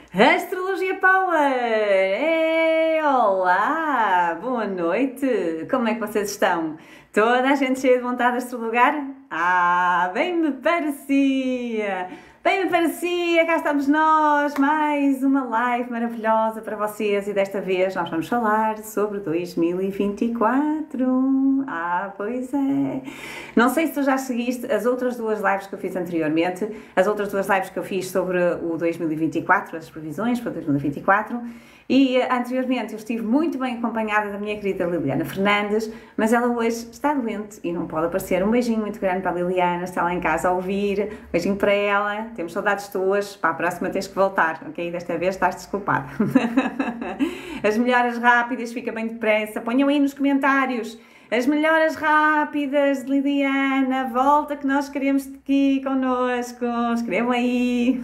Astrologia Power! Olá! Boa noite! Como é que vocês estão? Toda a gente cheia de vontade de astrologar? Bem me parecia! Bem me parecia! Cá estamos nós! Mais uma live maravilhosa para vocês e desta vez nós vamos falar sobre 2024. Pois é! Não sei se tu já seguiste as outras duas lives que eu fiz anteriormente, as outras duas lives que eu fiz sobre o 2024, as previsões para 2024, e anteriormente eu estive muito bem acompanhada da minha querida Liliana Fernandes, mas ela hoje está doente e não pode aparecer. Um beijinho muito grande para a Liliana, está lá em casa a ouvir, beijinho para ela, temos saudades tuas, para a próxima tens que voltar, ok? Desta vez estás desculpada. As melhoras rápidas, fica bem depressa, ponham aí nos comentários. As melhoras rápidas de Liliana, volta que nós queremos aqui connosco, escrevam aí.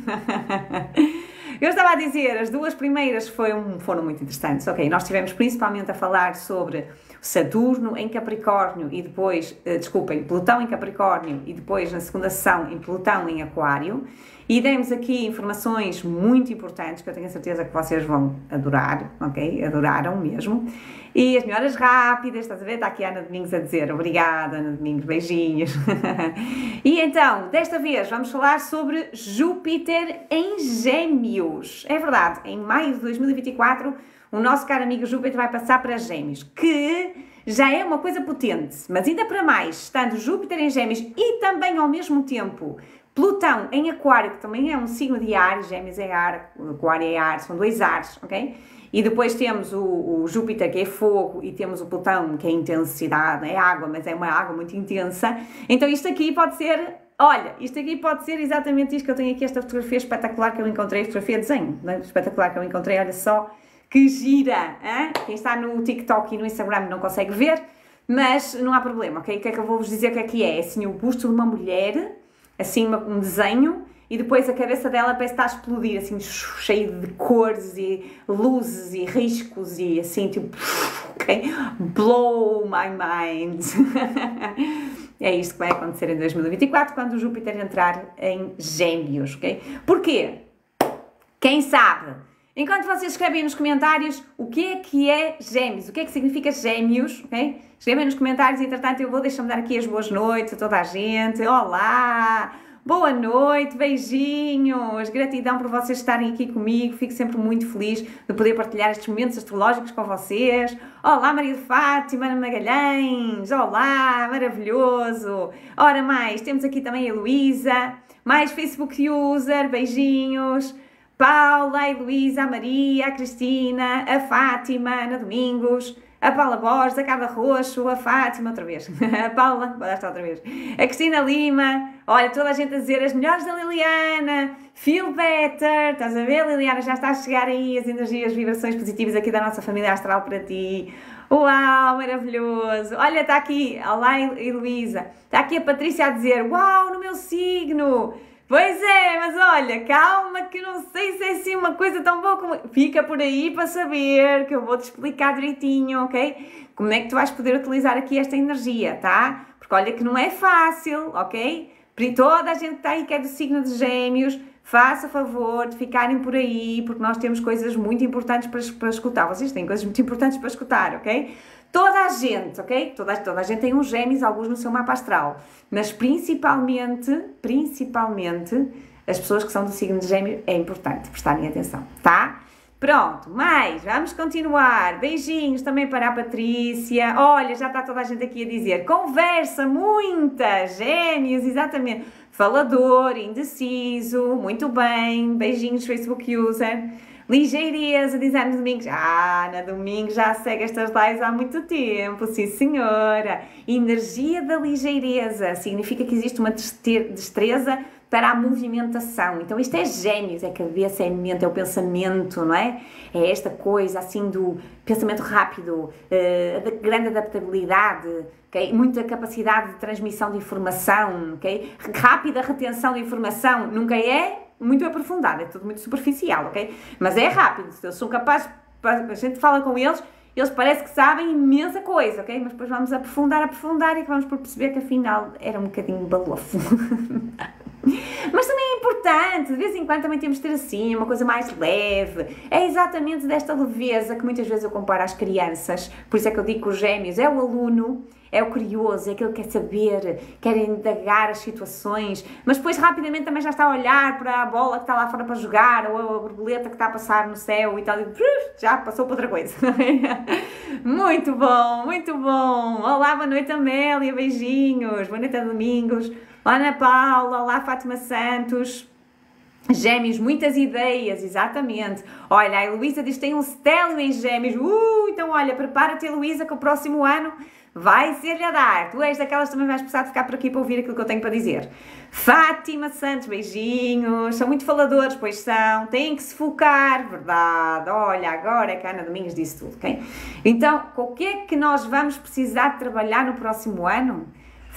Eu estava a dizer, as duas primeiras foram muito interessantes, ok? Nós estivemos principalmente a falar sobre Saturno em Capricórnio e depois, Plutão em Capricórnio e depois na segunda sessão em Plutão em Aquário. E demos aqui informações muito importantes que eu tenho a certeza que vocês vão adorar, ok? Adoraram mesmo. E as melhoras rápidas, estás a ver? Está aqui a Ana Domingos a dizer obrigada, Ana Domingos, beijinhos. E então, desta vez vamos falar sobre Júpiter em Gêmeos. É verdade, em maio de 2024 o nosso caro amigo Júpiter vai passar para Gêmeos, que já é uma coisa potente, mas ainda para mais, estando Júpiter em Gêmeos e também ao mesmo tempo Plutão em Aquário, que também é um signo de ar, Gêmeos é ar, Aquário é ar, são dois ares, ok? E depois temos o Júpiter, que é fogo, e temos o Plutão, que é intensidade, é água, mas é uma água muito intensa. Então isto aqui pode ser, olha, isto aqui pode ser exatamente isto que eu tenho aqui, esta fotografia espetacular que eu encontrei, fotografia de desenho, né? Espetacular que eu encontrei, olha só, que gira, hein? Quem está no TikTok e no Instagram não consegue ver, mas não há problema, ok? O que é que eu vou-vos dizer o que é? É assim o busto de uma mulher, assim um desenho, e depois a cabeça dela parece estar a explodir, assim, cheio de cores e luzes e riscos e assim, tipo, ok? Blow my mind. É isto que vai acontecer em 2024, quando o Júpiter entrar em Gêmeos, ok? Porquê? Quem sabe? Enquanto vocês escrevem nos comentários o que é Gêmeos, o que significa Gêmeos, ok? Escrevem nos comentários, entretanto eu vou deixar-me dar aqui as boas noites a toda a gente. Olá! Boa noite, beijinhos, gratidão por vocês estarem aqui comigo, fico sempre muito feliz de poder partilhar estes momentos astrológicos com vocês. Olá Maria de Fátima, Ana Magalhães, olá, maravilhoso. Ora mais, temos aqui também a Heloísa, mais Facebook user, beijinhos. Paula, a Heloísa, a Maria, a Cristina, a Fátima, a Ana Domingos, a Paula Borges, a Carla Roxo, a Fátima, outra vez, a Paula, vou dar esta outra vez, a Cristina Lima, olha, toda a gente a dizer as melhores da Liliana, feel better, estás a ver, Liliana, já está a chegar aí as energias, vibrações positivas aqui da nossa família astral para ti. Uau, maravilhoso! Olha, está aqui, olá Heloísa, está aqui a Patrícia a dizer, uau, no meu signo! Pois é, mas olha, calma que eu não sei se é assim uma coisa tão boa como... Fica por aí para saber, que eu vou-te explicar direitinho, ok? Como é que tu vais poder utilizar aqui esta energia, tá? Porque olha que não é fácil, ok? Toda a gente que está aí que é do signo de Gêmeos, faça favor de ficarem por aí, porque nós temos coisas muito importantes para escutar. Vocês têm coisas muito importantes para escutar, ok? Toda a gente, ok? Toda a gente tem uns Gêmeos, alguns no seu mapa astral, mas principalmente, as pessoas que são do signo de Gêmeo, é importante prestarem atenção, tá? Pronto, mas vamos continuar. Beijinhos também para a Patrícia. Olha, já está toda a gente aqui a dizer, conversa muita, Gêmeos, exatamente. Falador, indeciso, muito bem. Beijinhos, Facebook user. Ligeireza, diz Ana Domingos. Ana Domingos já segue estas lives há muito tempo, sim senhora. Energia da ligeireza significa que existe uma destreza para a movimentação. Então isto é Gêmeos, é cabeça, é mente, é o pensamento, não é? É esta coisa assim do pensamento rápido, da grande adaptabilidade, okay? Muita capacidade de transmissão de informação, okay? Rápida retenção de informação, nunca é muito aprofundado, é tudo muito superficial, ok? Mas é rápido, se eles são capazes, a gente fala com eles, eles parece que sabem imensa coisa, ok? Mas depois vamos aprofundar e que vamos por perceber que afinal era um bocadinho balofo. Mas também é importante, de vez em quando também temos de ter assim, uma coisa mais leve. É exatamente desta leveza que muitas vezes eu comparo às crianças. Por isso é que eu digo que os gêmeos é o aluno, é o curioso, é aquele que quer saber, quer indagar as situações, mas depois rapidamente também já está a olhar para a bola que está lá fora para jogar, ou a borboleta que está a passar no céu e tal, e já passou para outra coisa. Muito bom, muito bom. Olá, boa noite Amélia, beijinhos, boa noite a Domingos. Olá Ana Paula, olá Fátima Santos. Gêmeos, muitas ideias, exatamente. Olha, a Heloísa diz que tem um stélio em gêmeos. Então olha, prepara-te Heloísa que o próximo ano vai ser-lhe a dar. Tu és daquelas que também vais precisar de ficar por aqui para ouvir aquilo que eu tenho para dizer. Fátima Santos, beijinhos. São muito faladores, pois são. Têm que se focar, verdade. Olha, agora é que a Ana Domingos disse tudo, ok? Então, o que é que nós vamos precisar de trabalhar no próximo ano?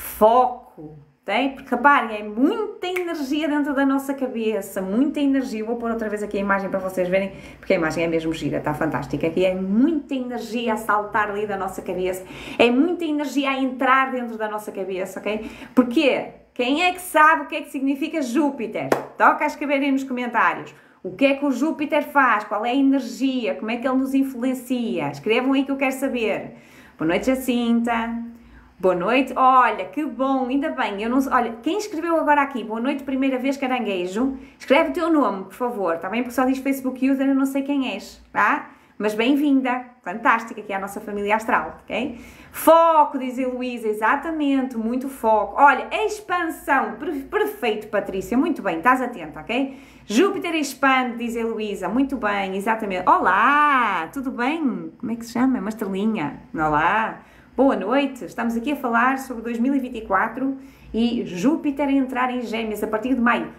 Foco. Tem? Porque reparem, é muita energia dentro da nossa cabeça, muita energia. Vou pôr outra vez aqui a imagem para vocês verem, porque a imagem é mesmo gira, está fantástica. Aqui é muita energia a saltar ali da nossa cabeça, é muita energia a entrar dentro da nossa cabeça, ok? Porquê? Quem é que sabe o que é que significa Júpiter? Toca a escreverem nos comentários. O que é que o Júpiter faz? Qual é a energia? Como é que ele nos influencia? Escrevam aí que eu quero saber. Boa noite, Jacinta. Boa noite, olha, que bom, ainda bem, eu não sei, olha, quem escreveu agora aqui, boa noite, primeira vez, caranguejo, escreve o teu nome, por favor, está bem, porque só diz Facebook User, eu não sei quem és, tá? Mas bem-vinda, fantástica, aqui é a nossa família astral, ok? Foco, diz a Luísa, exatamente, muito foco. Olha, expansão, perfeito, Patrícia, muito bem, estás atenta, ok? Júpiter expande, diz a Luísa, muito bem, exatamente. Olá, tudo bem? Como é que se chama? É uma estrelinha. Olá. Boa noite, estamos aqui a falar sobre 2024 e Júpiter a entrar em Gêmeos a partir de maio,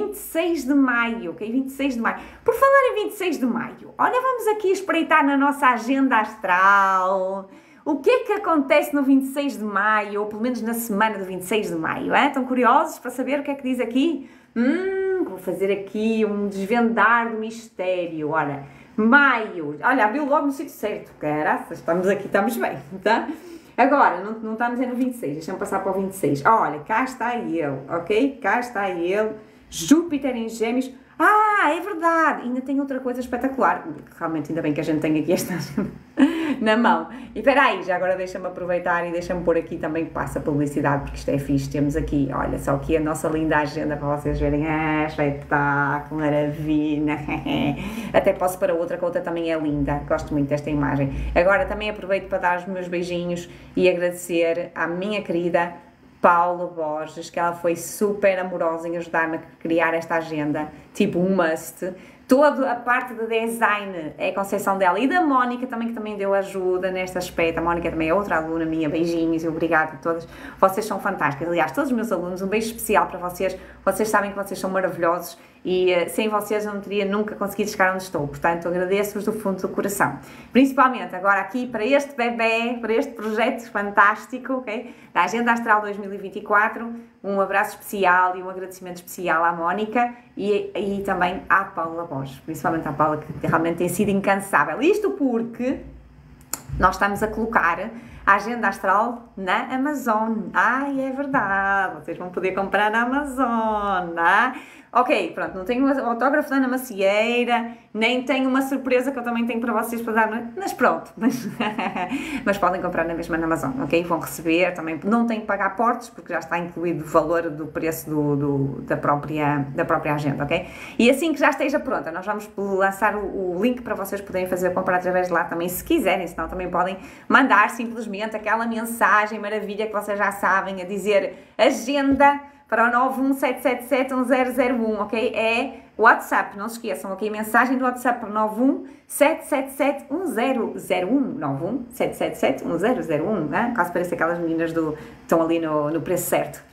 26 de maio, ok? 26 de maio. Por falar em 26 de maio, olha, vamos aqui espreitar na nossa agenda astral. O que é que acontece no 26 de maio, ou pelo menos na semana do 26 de maio? Estão curiosos para saber o que é que diz aqui? Vou fazer aqui um desvendar do mistério, olha. Maio, olha, abriu logo no sítio certo, caraças, estamos aqui, estamos bem, tá? Agora, não estamos no 26, deixa-me passar para o 26. Olha, cá está ele, ok? Cá está ele, Júpiter em Gêmeos. É verdade, ainda tem outra coisa espetacular, realmente ainda bem que a gente tem aqui esta na mão. E espera aí, já agora deixa-me aproveitar e deixa-me pôr aqui também que passa publicidade, porque isto é fixe, temos aqui, olha só aqui a nossa linda agenda para vocês verem, espetáculo, maravilha, até posso para outra, que a outra também é linda, gosto muito desta imagem. Agora também aproveito para dar os meus beijinhos e agradecer à minha querida Paula Borges, que ela foi super amorosa em ajudar-me a criar esta agenda, tipo um must. Toda a parte de design é a concepção dela e da Mónica também, que também deu ajuda neste aspecto. A Mónica também é outra aluna minha, beijinhos e obrigada a todas. Vocês são fantásticas. Aliás, todos os meus alunos, um beijo especial para vocês. Vocês sabem que vocês são maravilhosos e sem vocês eu não teria nunca conseguido chegar onde estou. Portanto, agradeço-vos do fundo do coração. Principalmente agora aqui para este bebê, para este projeto fantástico, ok? Da Agenda Astral 2024. Um abraço especial e um agradecimento especial à Mónica e também à Paula Borges, principalmente à Paula, que realmente tem sido incansável. Isto porque nós estamos a colocar a Agenda Astral na Amazon. É verdade, vocês vão poder comprar na Amazon, Ok, pronto, não tenho o autógrafo da Ana Macieira, nem tenho uma surpresa que eu também tenho para vocês para dar, mas pronto, mas podem comprar na mesma na Amazon, ok? Vão receber, também não têm que pagar portos, porque já está incluído o valor do preço da própria agenda, ok? E assim que já esteja pronta, nós vamos lançar o link para vocês poderem fazer a compra através de lá também, se quiserem, senão também podem mandar simplesmente aquela mensagem maravilha que vocês já sabem, a dizer agenda para o 917771001, ok? É WhatsApp, não se esqueçam, ok? Mensagem do WhatsApp para o 917771001, 917771001, caso pareça aquelas meninas que estão ali no preço certo.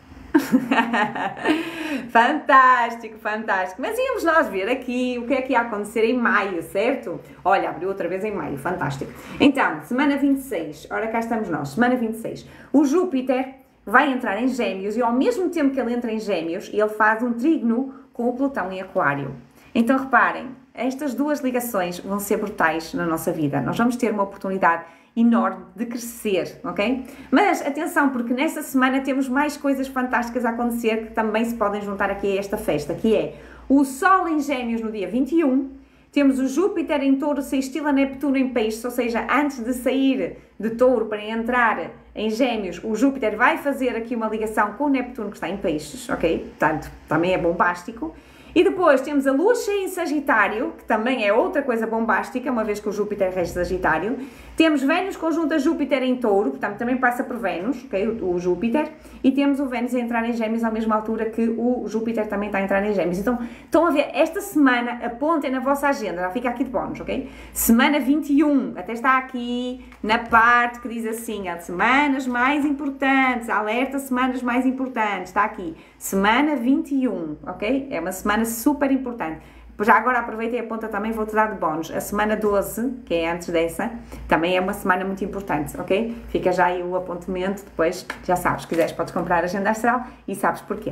Fantástico, fantástico. Mas íamos nós ver aqui o que é que ia acontecer em maio, certo? Olha, abriu outra vez em maio, fantástico. Então, semana 26, ora cá estamos nós, semana 26. O Júpiter vai entrar em Gêmeos e ao mesmo tempo que ele entra em Gêmeos, ele faz um trígono com o Plutão em Aquário. Então reparem, estas duas ligações vão ser brutais na nossa vida. Nós vamos ter uma oportunidade enorme de crescer, ok? Mas atenção, porque nesta semana temos mais coisas fantásticas a acontecer que também se podem juntar aqui a esta festa, que é o Sol em Gêmeos no dia 21, temos o Júpiter em Touro sextil a Neptuno em Peixes, ou seja, antes de sair de Touro para entrar em Gêmeos, o Júpiter vai fazer aqui uma ligação com o Neptuno que está em Peixes, ok? Portanto, também é bombástico. E depois temos a Lua cheia em Sagitário, que também é outra coisa bombástica, uma vez que o Júpiter rege Sagitário. Temos Vênus conjunta Júpiter em Touro, portanto também passa por Vênus, okay? o Júpiter. E temos o Vênus a entrar em Gêmeos à mesma altura que o Júpiter também está a entrar em Gêmeos. Então, estão a ver, esta semana, apontem na vossa agenda, já fica aqui de bónus, ok? Semana 21, até está aqui na parte que diz assim, ó, semanas mais importantes, alerta semanas mais importantes, está aqui. Semana 21, ok? É uma semana super importante. Já agora aproveita e aponta também, vou-te dar de bónus. A semana 12, que é antes dessa, também é uma semana muito importante, ok? Fica já aí o apontamento, depois já sabes, se quiseres podes comprar a agenda astral e sabes porquê.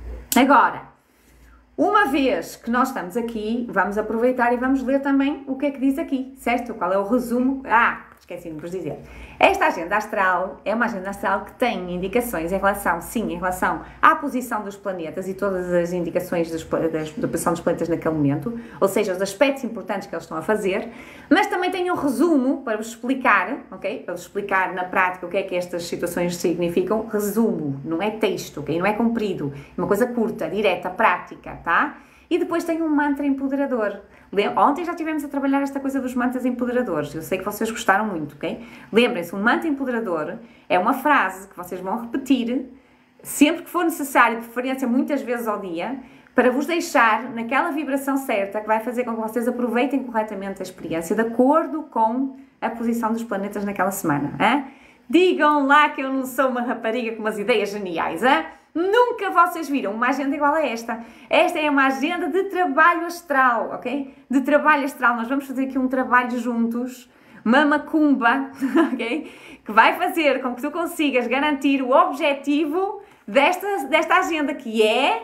Agora, uma vez que nós estamos aqui, vamos aproveitar e vamos ler também o que é que diz aqui, certo? Qual é o resumo? Esqueci de vos dizer. Esta agenda astral é uma agenda astral que tem indicações em relação à posição dos planetas e todas as indicações da posição dos planetas naquele momento, ou seja, os aspectos importantes que eles estão a fazer, mas também tem um resumo para vos explicar, ok? Para vos explicar na prática o que é que estas situações significam. Resumo, não é texto, ok? Não é comprido, é uma coisa curta, direta, prática, tá? E depois tem um mantra empoderador. Ontem já estivemos a trabalhar esta coisa dos mantras empoderadores. Eu sei que vocês gostaram muito, ok? Lembrem-se, um mantra empoderador é uma frase que vocês vão repetir sempre que for necessário, de preferência muitas vezes ao dia, para vos deixar naquela vibração certa que vai fazer com que vocês aproveitem corretamente a experiência de acordo com a posição dos planetas naquela semana. Hein? Digam lá que eu não sou uma rapariga com umas ideias geniais, hein? Nunca vocês viram uma agenda igual a esta. Esta é uma agenda de trabalho astral, ok? De trabalho astral. Nós vamos fazer aqui um trabalho juntos, uma macumba, ok? Que vai fazer com que tu consigas garantir o objetivo desta agenda, que é...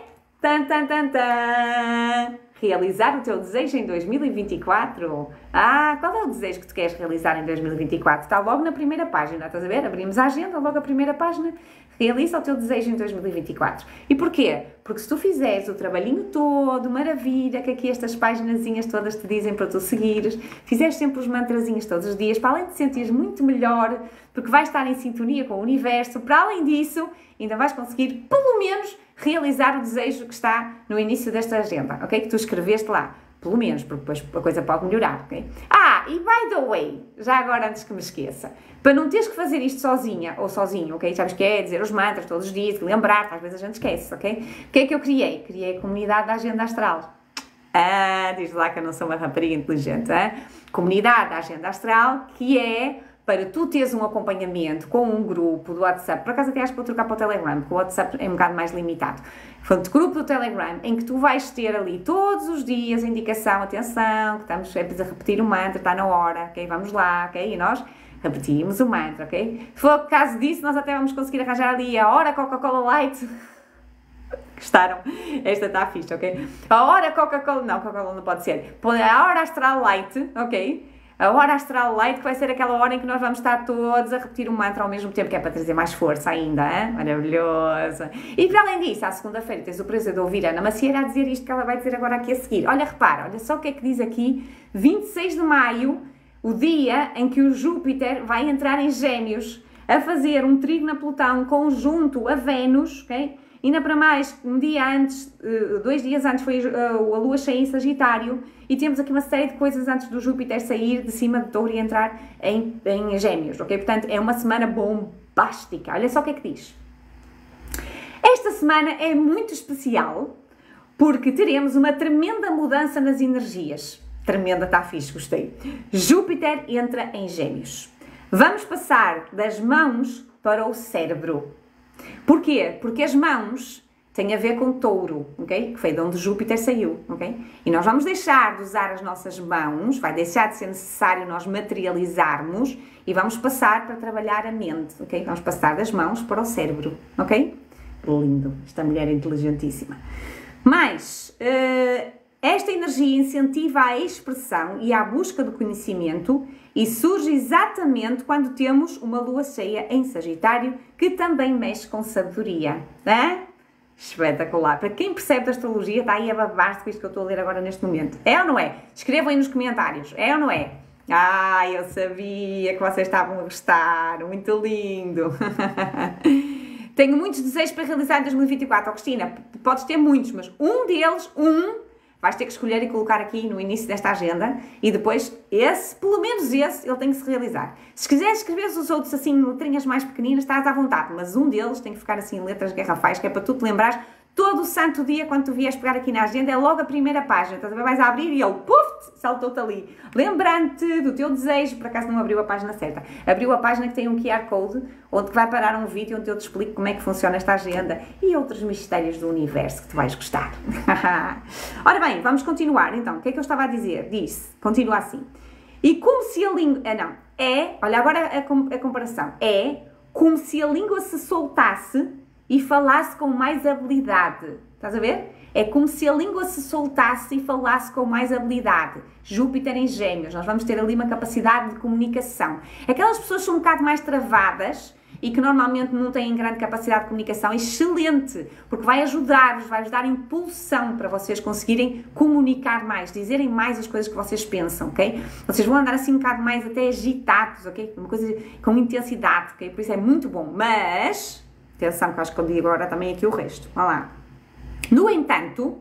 realizar o teu desejo em 2024. Qual é o desejo que tu queres realizar em 2024? Está logo na primeira página, estás a ver? Abrimos a agenda, logo a primeira página. Realiza o teu desejo em 2024. E porquê? Porque se tu fizeres o trabalhinho todo, maravilha, que aqui estas paginazinhas todas te dizem para tu seguires, fizeres sempre os mantrazinhos todos os dias, para além de te sentires muito melhor, porque vais estar em sintonia com o universo, para além disso, ainda vais conseguir, pelo menos, realizar o desejo que está no início desta agenda, ok? Que tu escreveste lá. Pelo menos, porque depois a coisa pode melhorar, ok? E by the way, já agora antes que me esqueça, para não teres que fazer isto sozinha ou sozinho, ok? Sabes que é dizer os mantras todos os dias, lembrar-te, às vezes a gente esquece, ok? O que é que eu criei? Criei a comunidade da agenda astral. Diz lá que eu não sou uma rapariga inteligente, Comunidade da agenda astral, que é para tu teres um acompanhamento com um grupo do WhatsApp. Por acaso até acho que vou trocar para o Telegram, porque o WhatsApp é um bocado mais limitado. Portanto, grupo do Telegram, em que tu vais ter ali todos os dias a indicação, atenção, que estamos sempre a repetir o mantra, está na hora, ok? Vamos lá, ok? E nós repetimos o mantra, ok? Se for o caso disso, nós até vamos conseguir arranjar ali a hora Coca-Cola Light. Gostaram? Esta está fixe, ok? A hora Coca-Cola, não, Coca-Cola não pode ser. A hora Astral Light, ok? A hora Astral Light, que vai ser aquela hora em que nós vamos estar todos a repetir o mantra ao mesmo tempo, que é para trazer mais força ainda, hein? Maravilhosa! E para além disso, à segunda-feira tens o prazer de ouvir a Ana Macieira a dizer isto que ela vai dizer agora aqui a seguir. Olha, repara, olha só o que é que diz aqui, 26 de maio, o dia em que o Júpiter vai entrar em Gêmeos, a fazer um trígono a Plutão conjunto a Vênus, ok? Ainda para mais, um dia antes, 2 dias antes foi a Lua cheia em Sagitário, e temos aqui uma série de coisas antes do Júpiter sair de cima de Touro e entrar em Gêmeos, ok? Portanto, é uma semana bombástica. Olha só o que é que diz. Esta semana é muito especial porque teremos uma tremenda mudança nas energias. Tremenda, está fixe, gostei. Júpiter entra em Gêmeos. Vamos passar das mãos para o cérebro. Porquê? Porque as mãos têm a ver com Touro, ok? Que foi de onde Júpiter saiu, ok? E nós vamos deixar de usar as nossas mãos, vai deixar de ser necessário nós materializarmos e vamos passar para trabalhar a mente, ok? Vamos passar das mãos para o cérebro, ok? Lindo, esta mulher é inteligentíssima. Mas, esta energia incentiva a expressão e a busca do conhecimento e surge exatamente quando temos uma lua cheia em Sagitário, que também mexe com sabedoria. Espetacular! Para quem percebe da astrologia, está aí a babar-se com isto que eu estou a ler agora neste momento. É ou não é? Escrevam aí nos comentários. É ou não é? Eu sabia que vocês estavam a gostar. Muito lindo! Tenho muitos desejos para realizar em 2024. Cristina, podes ter muitos, mas um deles, vais ter que escolher e colocar aqui no início desta agenda e depois pelo menos esse, ele tem que se realizar. Se quiseres escrever os outros assim em letrinhas mais pequeninas, estás à vontade, mas um deles tem que ficar assim em letras garrafais, que é para tu te lembrares todo o santo dia, quando tu vieres pegar aqui na agenda, é logo a primeira página, estás a ver? Vais a abrir e ele, saltou-te ali. Lembrando-te do teu desejo, por acaso não abriu a página certa, abriu a página que tem um QR Code, onde vai parar um vídeo onde eu te explico como é que funciona esta agenda e outros mistérios do universo que tu vais gostar. Ora bem, vamos continuar. Então, o que é que eu estava a dizer? Continua assim. E como se a língua... olha agora a comparação. É como se a língua se soltasse e falasse com mais habilidade. Estás a ver? É como se a língua se soltasse e falasse com mais habilidade. Júpiter em Gêmeos, nós vamos ter ali uma capacidade de comunicação. Aquelas pessoas que são um bocado mais travadas e que normalmente não têm grande capacidade de comunicação, excelente, porque vai ajudar-vos, vai-vos dar impulsão para vocês conseguirem comunicar mais, dizerem mais as coisas que vocês pensam, ok? Vocês vão andar assim um bocado mais até agitados, ok? Uma coisa com intensidade, ok? Por isso é muito bom, mas... atenção, que acho que eu digo agora também aqui o resto. Olha lá. No entanto,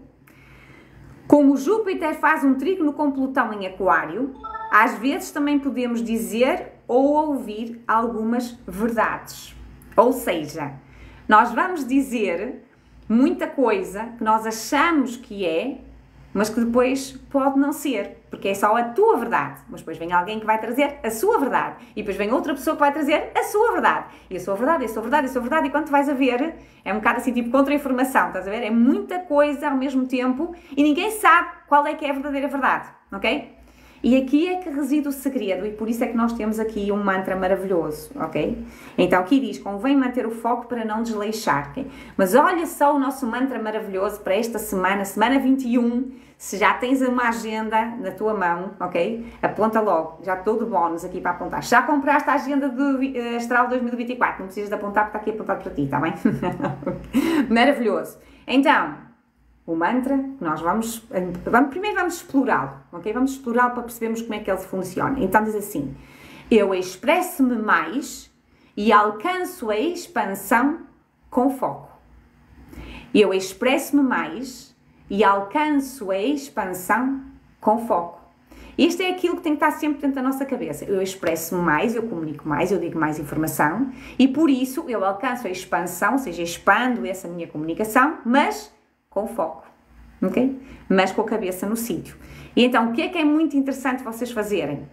como Júpiter faz um trígono com Plutão em Aquário, às vezes também podemos dizer ou ouvir algumas verdades. Ou seja, nós vamos dizer muita coisa que nós achamos que é, mas que depois pode não ser, porque é só a tua verdade. Mas depois vem alguém que vai trazer a sua verdade, e depois vem outra pessoa que vai trazer a sua verdade, e a sua verdade, e a sua verdade, e a sua verdade, e quando tu vais a ver, é um bocado assim tipo contra-informação, estás a ver? É muita coisa ao mesmo tempo, e ninguém sabe qual é que é a verdadeira verdade, ok? E aqui é que reside o segredo, e por isso é que nós temos aqui um mantra maravilhoso, ok? Então aqui diz, convém manter o foco para não desleixar, ok? Mas olha só o nosso mantra maravilhoso para esta semana, semana 21, se já tens uma agenda na tua mão, ok? Aponta logo, já estou de bónus aqui para apontar. Já compraste a agenda do Astral 2024, não precisas de apontar porque está aqui apontado para ti, está bem? Maravilhoso. Então... o mantra, nós primeiro vamos explorá-lo, ok? Vamos explorá-lo para percebermos como é que ele funciona. Então diz assim, eu expresso-me mais e alcanço a expansão com foco. Eu expresso-me mais e alcanço a expansão com foco. Isto é aquilo que tem que estar sempre dentro da nossa cabeça. Eu expresso-me mais, eu comunico mais, eu digo mais informação e por isso eu alcanço a expansão, ou seja, expando essa minha comunicação, mas... com foco, ok? Mas com a cabeça no sítio. E então, o que é muito interessante vocês fazerem?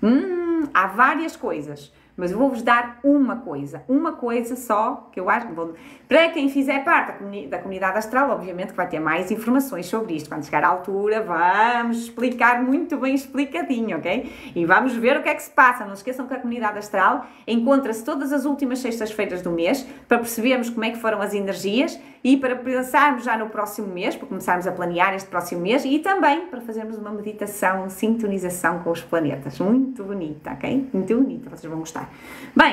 Há várias coisas, mas eu vou-vos dar uma coisa só, que eu acho que para quem fizer parte da comunidade astral, obviamente que vai ter mais informações sobre isto. Quando chegar à altura, vamos explicar muito bem explicadinho, ok? E vamos ver o que é que se passa. Não se esqueçam que a comunidade astral encontra-se todas as últimas sextas-feiras do mês, para percebermos como é que foram as energias e para pensarmos já no próximo mês, para começarmos a planear este próximo mês e também para fazermos uma meditação, sintonização com os planetas. Muito bonita, ok? Muito bonita, vocês vão gostar. Bem,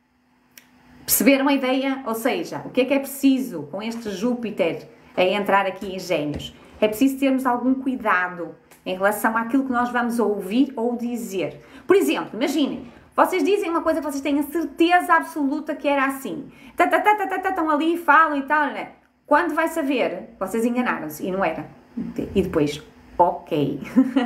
perceberam a ideia? Ou seja, o que é preciso com este Júpiter a entrar aqui em Gêmeos? É preciso termos algum cuidado em relação àquilo que nós vamos ouvir ou dizer. Por exemplo, imaginem, vocês dizem uma coisa que vocês têm a certeza absoluta que era assim. Estão ali, falam e tal, né? Quando vai saber, vocês enganaram-se e não era. E depois, ok.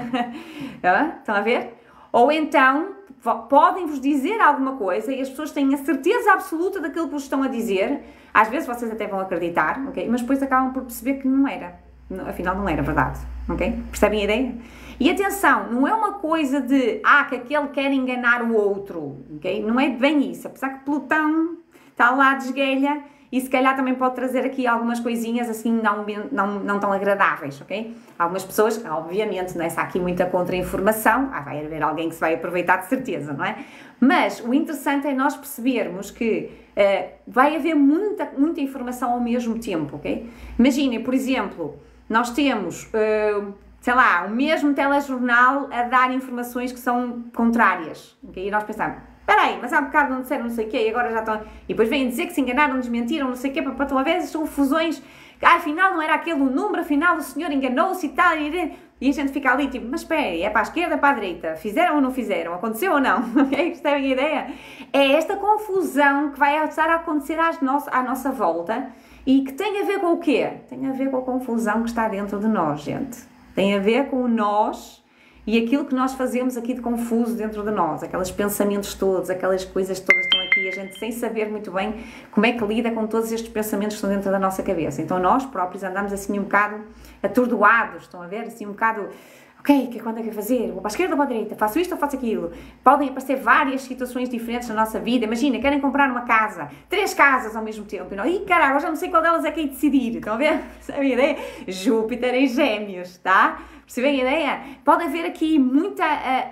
Estão a ver? Ou então, podem-vos dizer alguma coisa e as pessoas têm a certeza absoluta daquilo que vos estão a dizer. Às vezes vocês até vão acreditar, ok? Mas depois acabam por perceber que não era. Afinal, não era verdade, ok? Percebem a ideia? E atenção, não é uma coisa de, que aquele quer enganar o outro, ok? Não é bem isso, apesar que Plutão está lá de esguelha e se calhar também pode trazer aqui algumas coisinhas assim não tão agradáveis, ok? Algumas pessoas, obviamente, não é? Se há aqui muita contra-informação, vai haver alguém que se vai aproveitar de certeza, não é? Mas o interessante é nós percebermos que vai haver muita informação ao mesmo tempo, ok? Imaginem, por exemplo, nós temos... sei lá, o mesmo telejornal a dar informações que são contrárias. Okay? E nós pensamos, espera aí, mas há um bocado não disseram não sei o quê e agora já estão... E depois vêm dizer que se enganaram, desmentiram, não sei o quê, para estão a ver essas confusões. Afinal não era aquele o número, afinal o senhor enganou-se e tal. E a gente fica ali tipo, mas espera aí, é para a esquerda, para a direita? Fizeram ou não fizeram? Aconteceu ou não? Percebem a ideia? É esta confusão que vai estar a acontecer à nossa volta e que tem a ver com o quê? Tem a ver com a confusão que está dentro de nós, gente. Tem a ver com o nós e aquilo que nós fazemos aqui de confuso dentro de nós, aqueles pensamentos todos, aquelas coisas todas que estão aqui, a gente sem saber muito bem como é que lida com todos estes pensamentos que estão dentro da nossa cabeça. Então nós próprios andamos assim um bocado atordoados, estão a ver? Assim um bocado, ok, quando é que eu fazer? Vou para a esquerda ou para a direita? Faço isto ou faço aquilo? Podem aparecer várias situações diferentes na nossa vida. Imagina, querem comprar uma casa, 3 casas ao mesmo tempo. E caralho, já não sei qual delas é que é decidir. Estão a ver? Sabe a ideia? Júpiter em Gêmeos, tá? Percebem a ideia? Pode haver aqui muita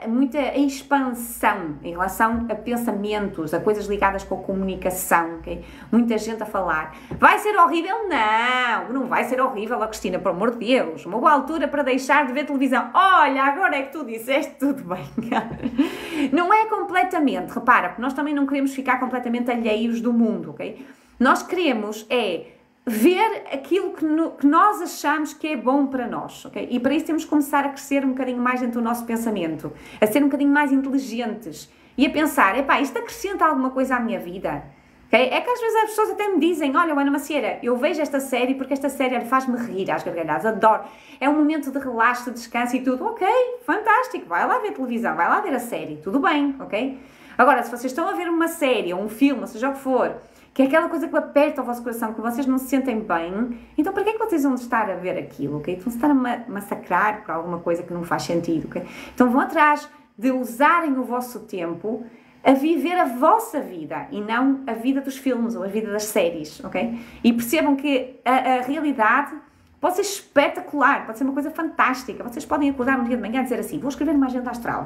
expansão em relação a pensamentos, a coisas ligadas com a comunicação, ok? Muita gente a falar. Vai ser horrível? Não, não vai ser horrível, ó Cristina, por amor de Deus. Uma boa altura para deixar de ver televisão. Olha, agora é que tu disseste tudo bem. Não é completamente, repara, porque nós também não queremos ficar completamente alheios do mundo, ok? Nós queremos ver aquilo que nós achamos que é bom para nós, ok? E para isso temos que começar a crescer um bocadinho mais dentro do nosso pensamento, a ser um bocadinho mais inteligentes e a pensar, epá, isto acrescenta alguma coisa à minha vida, ok? É que às vezes as pessoas até me dizem, olha, Ana Macieira, eu vejo esta série porque esta série faz-me rir às gargalhadas, adoro, é um momento de relaxo, de descanso e tudo, ok, fantástico, vai lá ver televisão, vai lá ver a série, tudo bem, ok? Agora, se vocês estão a ver uma série ou um filme, seja o que for, que é aquela coisa que aperta o vosso coração, que vocês não se sentem bem, então para que é que vocês vão estar a ver aquilo, ok? Vão estar a massacrar por alguma coisa que não faz sentido, ok? Então vão atrás de usarem o vosso tempo a viver a vossa vida e não a vida dos filmes ou a vida das séries, ok? E percebam que a realidade pode ser espetacular, pode ser uma coisa fantástica. Vocês podem acordar um dia de manhã e dizer assim, vou escrever uma agenda astral.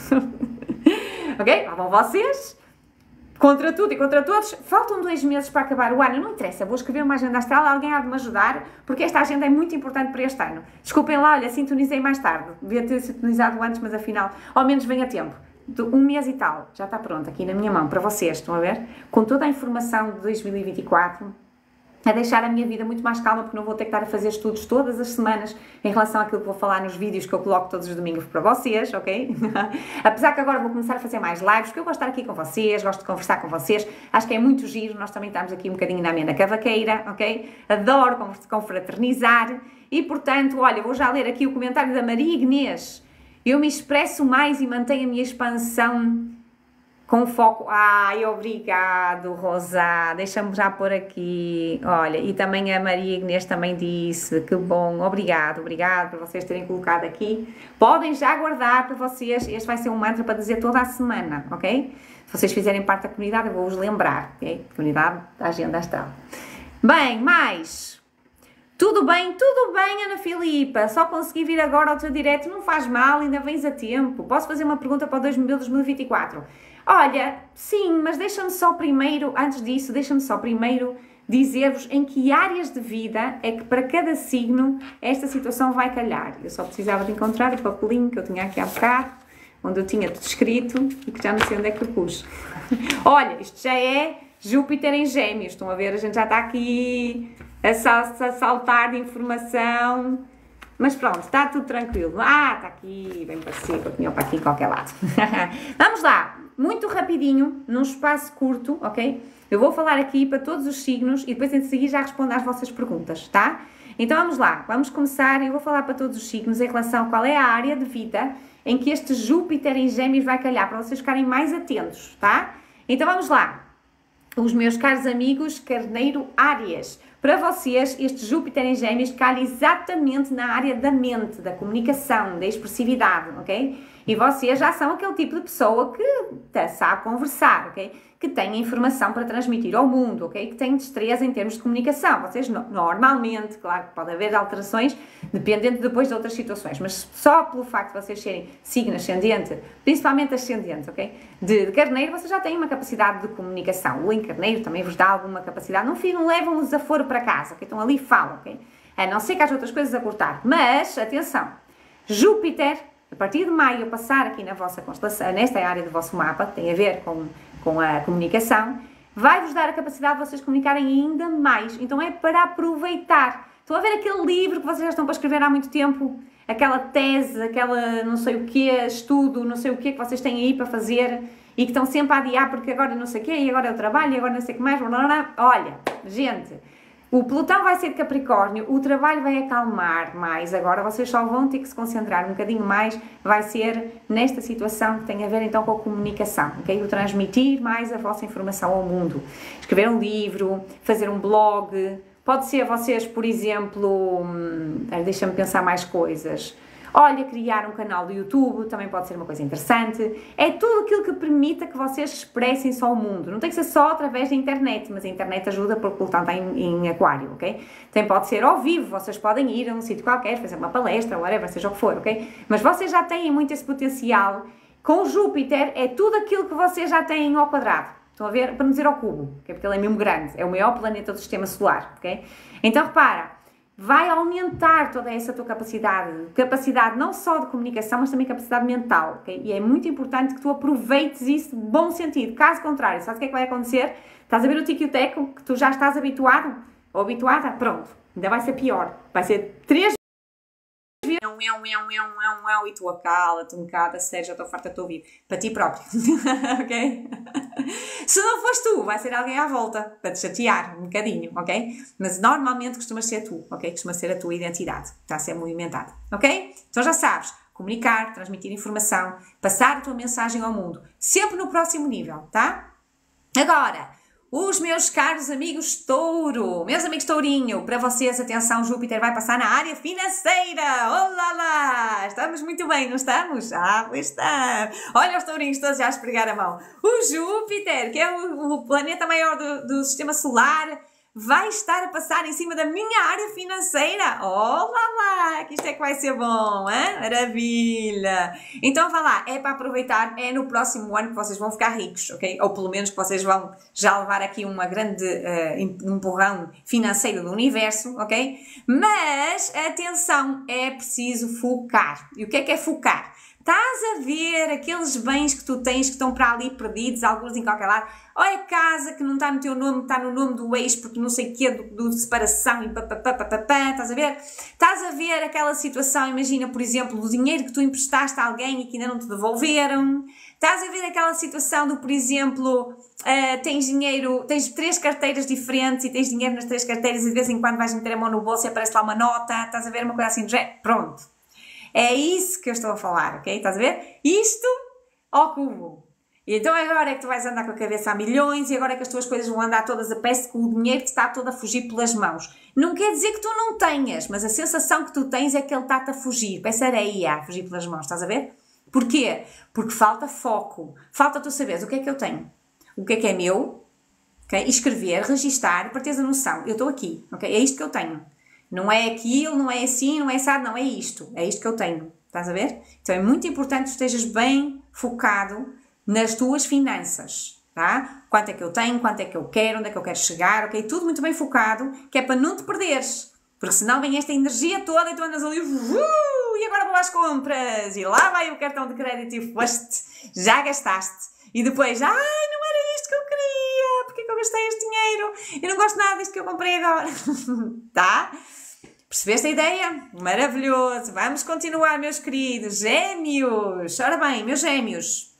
Ok? Lá vão vocês... Contra tudo e contra todos, faltam 2 meses para acabar o ano, não interessa, vou escrever uma agenda astral, alguém há de me ajudar, porque esta agenda é muito importante para este ano. Desculpem lá, olha, sintonizei mais tarde, devia ter sintonizado antes, mas afinal, ao menos vem a tempo. De 1 mês e tal, já está pronto aqui na minha mão, para vocês, estão a ver? Com toda a informação de 2024, a deixar a minha vida muito mais calma, porque não vou ter que estar a fazer estudos todas as semanas em relação àquilo que vou falar nos vídeos que eu coloco todos os domingos para vocês, ok? Apesar que agora vou começar a fazer mais lives, porque eu gosto de estar aqui com vocês, gosto de conversar com vocês, acho que é muito giro, nós também estamos aqui um bocadinho na amena cavaqueira, ok? Adoro confraternizar e, portanto, olha, vou já ler aqui o comentário da Maria Inês. Eu me expresso mais e mantenho a minha expansão com foco... Ai, obrigado, Rosa. Deixa-me já pôr aqui. Olha, e também a Maria Inês também disse. Que bom. Obrigado por vocês terem colocado aqui. Podem já guardar para vocês. Este vai ser um mantra para dizer toda a semana, ok? Se vocês fizerem parte da comunidade, eu vou-vos lembrar, ok? Comunidade da Agenda Astral. Bem, mais... Tudo bem, Ana Filipa. Só consegui vir agora ao teu direto. Não faz mal, ainda vens a tempo. Posso fazer uma pergunta para o 2024? Olha, sim, mas deixa-me só primeiro, antes disso, deixa-me só primeiro dizer-vos em que áreas de vida é que para cada signo esta situação vai calhar. Eu só precisava de encontrar o papelinho que eu tinha aqui há bocado, onde eu tinha tudo escrito e que já não sei onde é que eu pus. Olha, isto já é Júpiter em Gêmeos, estão a ver? A gente já está aqui a saltar de informação, mas pronto, está tudo tranquilo. Ah, está aqui, bem parecido, eu tinha para aqui em qualquer lado. Vamos lá, muito rapidinho, num espaço curto, ok? Eu vou falar aqui para todos os signos e depois em seguida já respondo às vossas perguntas, tá? Então vamos lá, vamos começar, eu vou falar para todos os signos em relação a qual é a área de vida em que este Júpiter em Gêmeos vai calhar, para vocês ficarem mais atentos, tá? Então vamos lá, os meus caros amigos Carneiro Áries. Para vocês, este Júpiter em Gêmeos calha exatamente na área da mente, da comunicação, da expressividade, ok? E vocês já são aquele tipo de pessoa que sabe conversar, ok? Que tem informação para transmitir ao mundo, ok? Que tem destreza em termos de comunicação. Vocês normalmente, claro que pode haver alterações, dependendo depois de outras situações, mas só pelo facto de vocês serem signo ascendente, principalmente ascendente, ok? De Carneiro, vocês já têm uma capacidade de comunicação. O em Carneiro também vos dá alguma capacidade. Não levam o desaforo para casa, ok? Estão ali e falam, ok? A não ser que haja outras coisas a cortar. Mas, atenção, Júpiter, a partir de maio, passar aqui na vossa constelação, nesta área do vosso mapa, que tem a ver com a comunicação, vai-vos dar a capacidade de vocês comunicarem ainda mais. Então é para aproveitar. Estão a ver aquele livro que vocês já estão para escrever há muito tempo? Aquela tese, aquela não sei o quê, estudo, não sei o quê que vocês têm aí para fazer e que estão sempre a adiar porque agora não sei o quê, e agora é o trabalho, e agora não sei o que mais. Blá, blá, blá. Olha, gente, o Plutão vai ser de Capricórnio, o trabalho vai acalmar mais, agora vocês só vão ter que se concentrar um bocadinho mais, vai ser nesta situação que tem a ver então com a comunicação, ok? O transmitir mais a vossa informação ao mundo. Escrever um livro, fazer um blog, pode ser vocês, por exemplo, deixa-me pensar mais coisas. Olha, criar um canal do YouTube também pode ser uma coisa interessante. É tudo aquilo que permita que vocês expressem-se ao mundo. Não tem que ser só através da internet, mas a internet ajuda porque o Plutão está em aquário, ok? Também pode ser ao vivo, vocês podem ir a um sítio qualquer, fazer uma palestra, whatever, seja o que for, ok? Mas vocês já têm muito esse potencial. Com Júpiter é tudo aquilo que vocês já têm ao quadrado. Estão a ver? Para não dizer ao cubo, okay? Porque ele é mesmo grande. É o maior planeta do Sistema Solar, ok? Então repara, vai aumentar toda essa tua capacidade não só de comunicação, mas também capacidade mental, ok? E é muito importante que tu aproveites isso de bom sentido. Caso contrário, sabes o que é que vai acontecer? Estás a ver o tico e o teco, que tu já estás habituado ou habituada? Pronto, ainda vai ser pior. Vai ser 3 vezes e tu cala-te um bocado, a sério, já estou farta de te ouvir. Para ti próprio, ok? Se não fores tu, vai ser alguém à volta para te chatear um bocadinho, ok? Mas normalmente costumas ser tu, ok? Costuma ser a tua identidade, está a ser movimentada, ok? Então já sabes, comunicar, transmitir informação, passar a tua mensagem ao mundo, sempre no próximo nível, tá? Agora, os meus caros amigos touro, meus amigos tourinho, para vocês, atenção, Júpiter vai passar na área financeira, olá lá, estamos muito bem, não estamos? Ah, pois está, olha os tourinhos todos já a esfregar a mão, o Júpiter, que é o planeta maior do Sistema Solar, vai estar a passar em cima da minha área financeira, olá lá, que isto é que vai ser bom, hein? Maravilha! Então vá lá, é para aproveitar, é no próximo ano que vocês vão ficar ricos, ok? Ou pelo menos que vocês vão já levar aqui uma grande empurrão financeiro do universo, ok? Mas, atenção, é preciso focar. E o que é focar? Estás a ver aqueles bens que tu tens que estão para ali perdidos, alguns em qualquer lado, ou é casa que não está no teu nome, está no nome do ex, porque não sei o quê, de separação e papapá, estás a ver? Estás a ver aquela situação, imagina, por exemplo, do dinheiro que tu emprestaste a alguém e que ainda não te devolveram. Estás a ver aquela situação do, por exemplo, tens dinheiro, tens 3 carteiras diferentes e tens dinheiro nas 3 carteiras e de vez em quando vais meter a mão no bolso e aparece lá uma nota, estás a ver uma coisa assim, pronto. É isso que eu estou a falar, ok? Estás a ver? Isto ao cubo. E então agora é que tu vais andar com a cabeça a milhões e agora é que as tuas coisas vão andar todas a pé com o dinheiro que está todo a fugir pelas mãos. Não quer dizer que tu não tenhas, mas a sensação que tu tens é que ele está-te a fugir. Parece areia a fugir pelas mãos, estás a ver? Porquê? Porque falta foco. Falta tu saberes o que é que eu tenho, o que é meu, okay? Escrever, registar, para teres a noção. Eu estou aqui, ok? É isto que eu tenho. Não é aquilo, não é assim, não é assado, não, é isto. É isto que eu tenho. Estás a ver? Então é muito importante que estejas bem focado nas tuas finanças, tá? Quanto é que eu tenho, quanto é que eu quero, onde é que eu quero chegar, ok? Tudo muito bem focado, que é para não te perderes. Porque senão vem esta energia toda e tu andas ali, e agora vou às compras, e lá vai o cartão de crédito e foste, já gastaste. E depois, não era isto que eu queria, porque é que eu gastei este dinheiro? Eu não gosto nada disto que eu comprei agora. Tá? Percebeste a ideia? Maravilhoso! Vamos continuar, meus queridos. Gêmeos! Ora bem, meus gêmeos.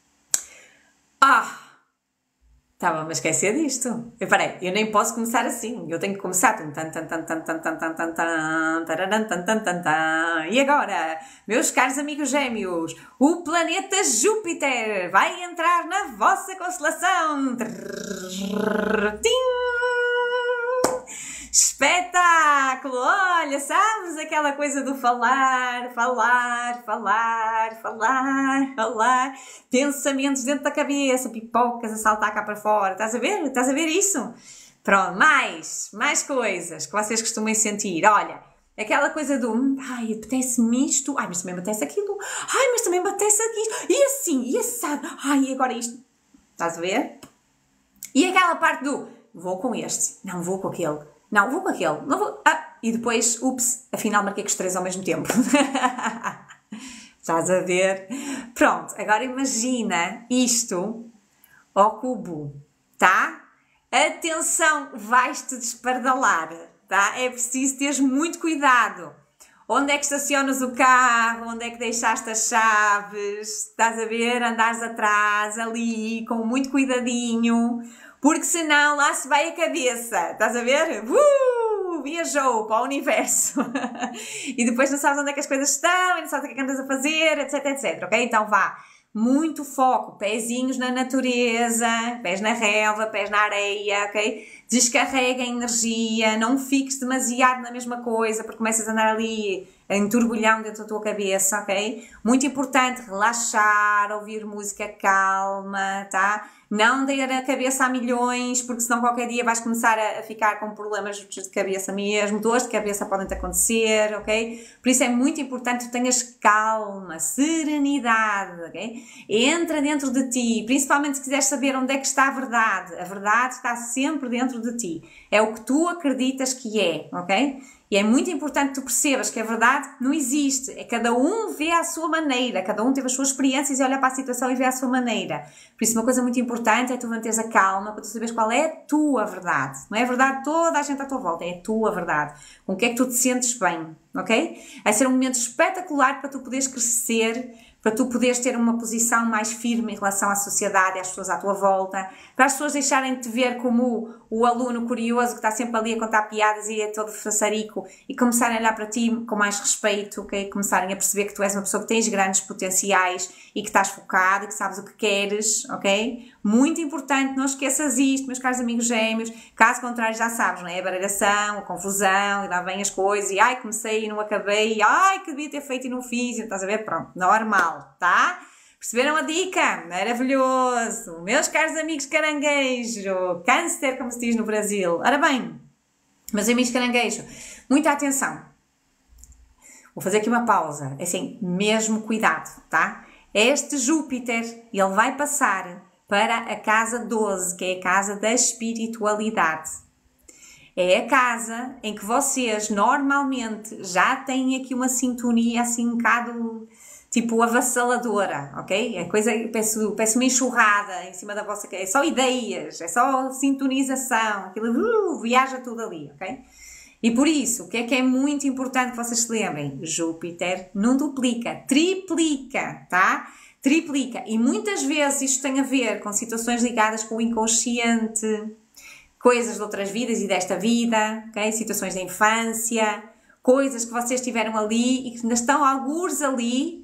Estava-me a esquecer disto. Eu nem posso começar assim. Eu tenho que começar. E agora, meus caros amigos gêmeos, o planeta Júpiter vai entrar na vossa constelação. Espetáculo! Olha, sabes aquela coisa do falar, pensamentos dentro da cabeça, pipocas a saltar cá para fora, estás a ver? Estás a ver isso? Pronto, mais coisas que vocês costumam sentir, olha, aquela coisa do, apetece-me isto, mas também me apetece aquilo, mas também me apetece aquilo, e assim, e assado, e agora isto, estás a ver? E aquela parte do, vou com este, não vou com aquele, não, vou com aquele, não vou... e depois, ups, afinal marquei com os 3 ao mesmo tempo. Estás a ver? Pronto, agora imagina isto ao cubo, tá? Atenção, vais-te despardalar, tá? É preciso teres muito cuidado. Onde é que estacionas o carro? Onde é que deixaste as chaves? Estás a ver? Andares atrás, ali, com muito cuidadinho, porque senão lá se vai a cabeça. Estás a ver? Viajou para o universo. E depois não sabes onde é que as coisas estão, e não sabes o que é que andas a fazer, etc, etc, ok? Então vá. Muito foco, pezinhos na natureza, pés na relva, pés na areia, ok? Descarrega a energia, não fiques demasiado na mesma coisa, porque começas a andar ali em turbulhão dentro da tua cabeça, ok? Muito importante relaxar, ouvir música calma, tá? Não dar a cabeça a milhões, porque senão qualquer dia vais começar a ficar com problemas de cabeça mesmo, dores de cabeça podem te acontecer, ok? Por isso é muito importante que tenhas calma, serenidade, ok? Entra dentro de ti, principalmente se quiseres saber onde é que está a verdade está sempre dentro de ti, é o que tu acreditas que é, ok? E é muito importante que tu percebas que a verdade não existe, é cada um vê à sua maneira, cada um teve as suas experiências e olha para a situação e vê à sua maneira. Por isso uma coisa muito importante é tu manteres a calma para tu saberes qual é a tua verdade. Não é a verdade de toda a gente à tua volta, é a tua verdade. Com o que é que tu te sentes bem, ok? Vai ser um momento espetacular para tu poderes crescer, para tu poderes ter uma posição mais firme em relação à sociedade e às pessoas à tua volta, para as pessoas deixarem de te ver como o aluno curioso que está sempre ali a contar piadas e é todo façarico e começarem a olhar para ti com mais respeito, ok? Começarem a perceber que tu és uma pessoa que tens grandes potenciais e que estás focado e que sabes o que queres, ok? Muito importante, não esqueças isto, meus caros amigos gêmeos, caso contrário já sabes, não é? A baralhação, a confusão, e lá vem as coisas e ai, comecei e não acabei, ai, que devia ter feito e não fiz, estás a ver? Pronto, normal, tá? Perceberam a dica? Maravilhoso! Meus caros amigos caranguejo, câncer, como se diz no Brasil. Ora bem, meus amigos caranguejo, muita atenção. Vou fazer aqui uma pausa, assim, mesmo cuidado, tá? Este Júpiter, ele vai passar para a casa 12, que é a casa da espiritualidade. É a casa em que vocês normalmente já têm aqui uma sintonia assim um bocado tipo avassaladora, ok? É coisa, peço uma enxurrada em cima da vossa cabeça, é só ideias, é só sintonização, aquilo viaja tudo ali, ok? E por isso, o que é muito importante que vocês se lembrem? Júpiter não duplica, triplica, tá? Triplica. E muitas vezes isto tem a ver com situações ligadas com o inconsciente, coisas de outras vidas e desta vida, ok? Situações da infância, coisas que vocês tiveram ali e que ainda estão algures ali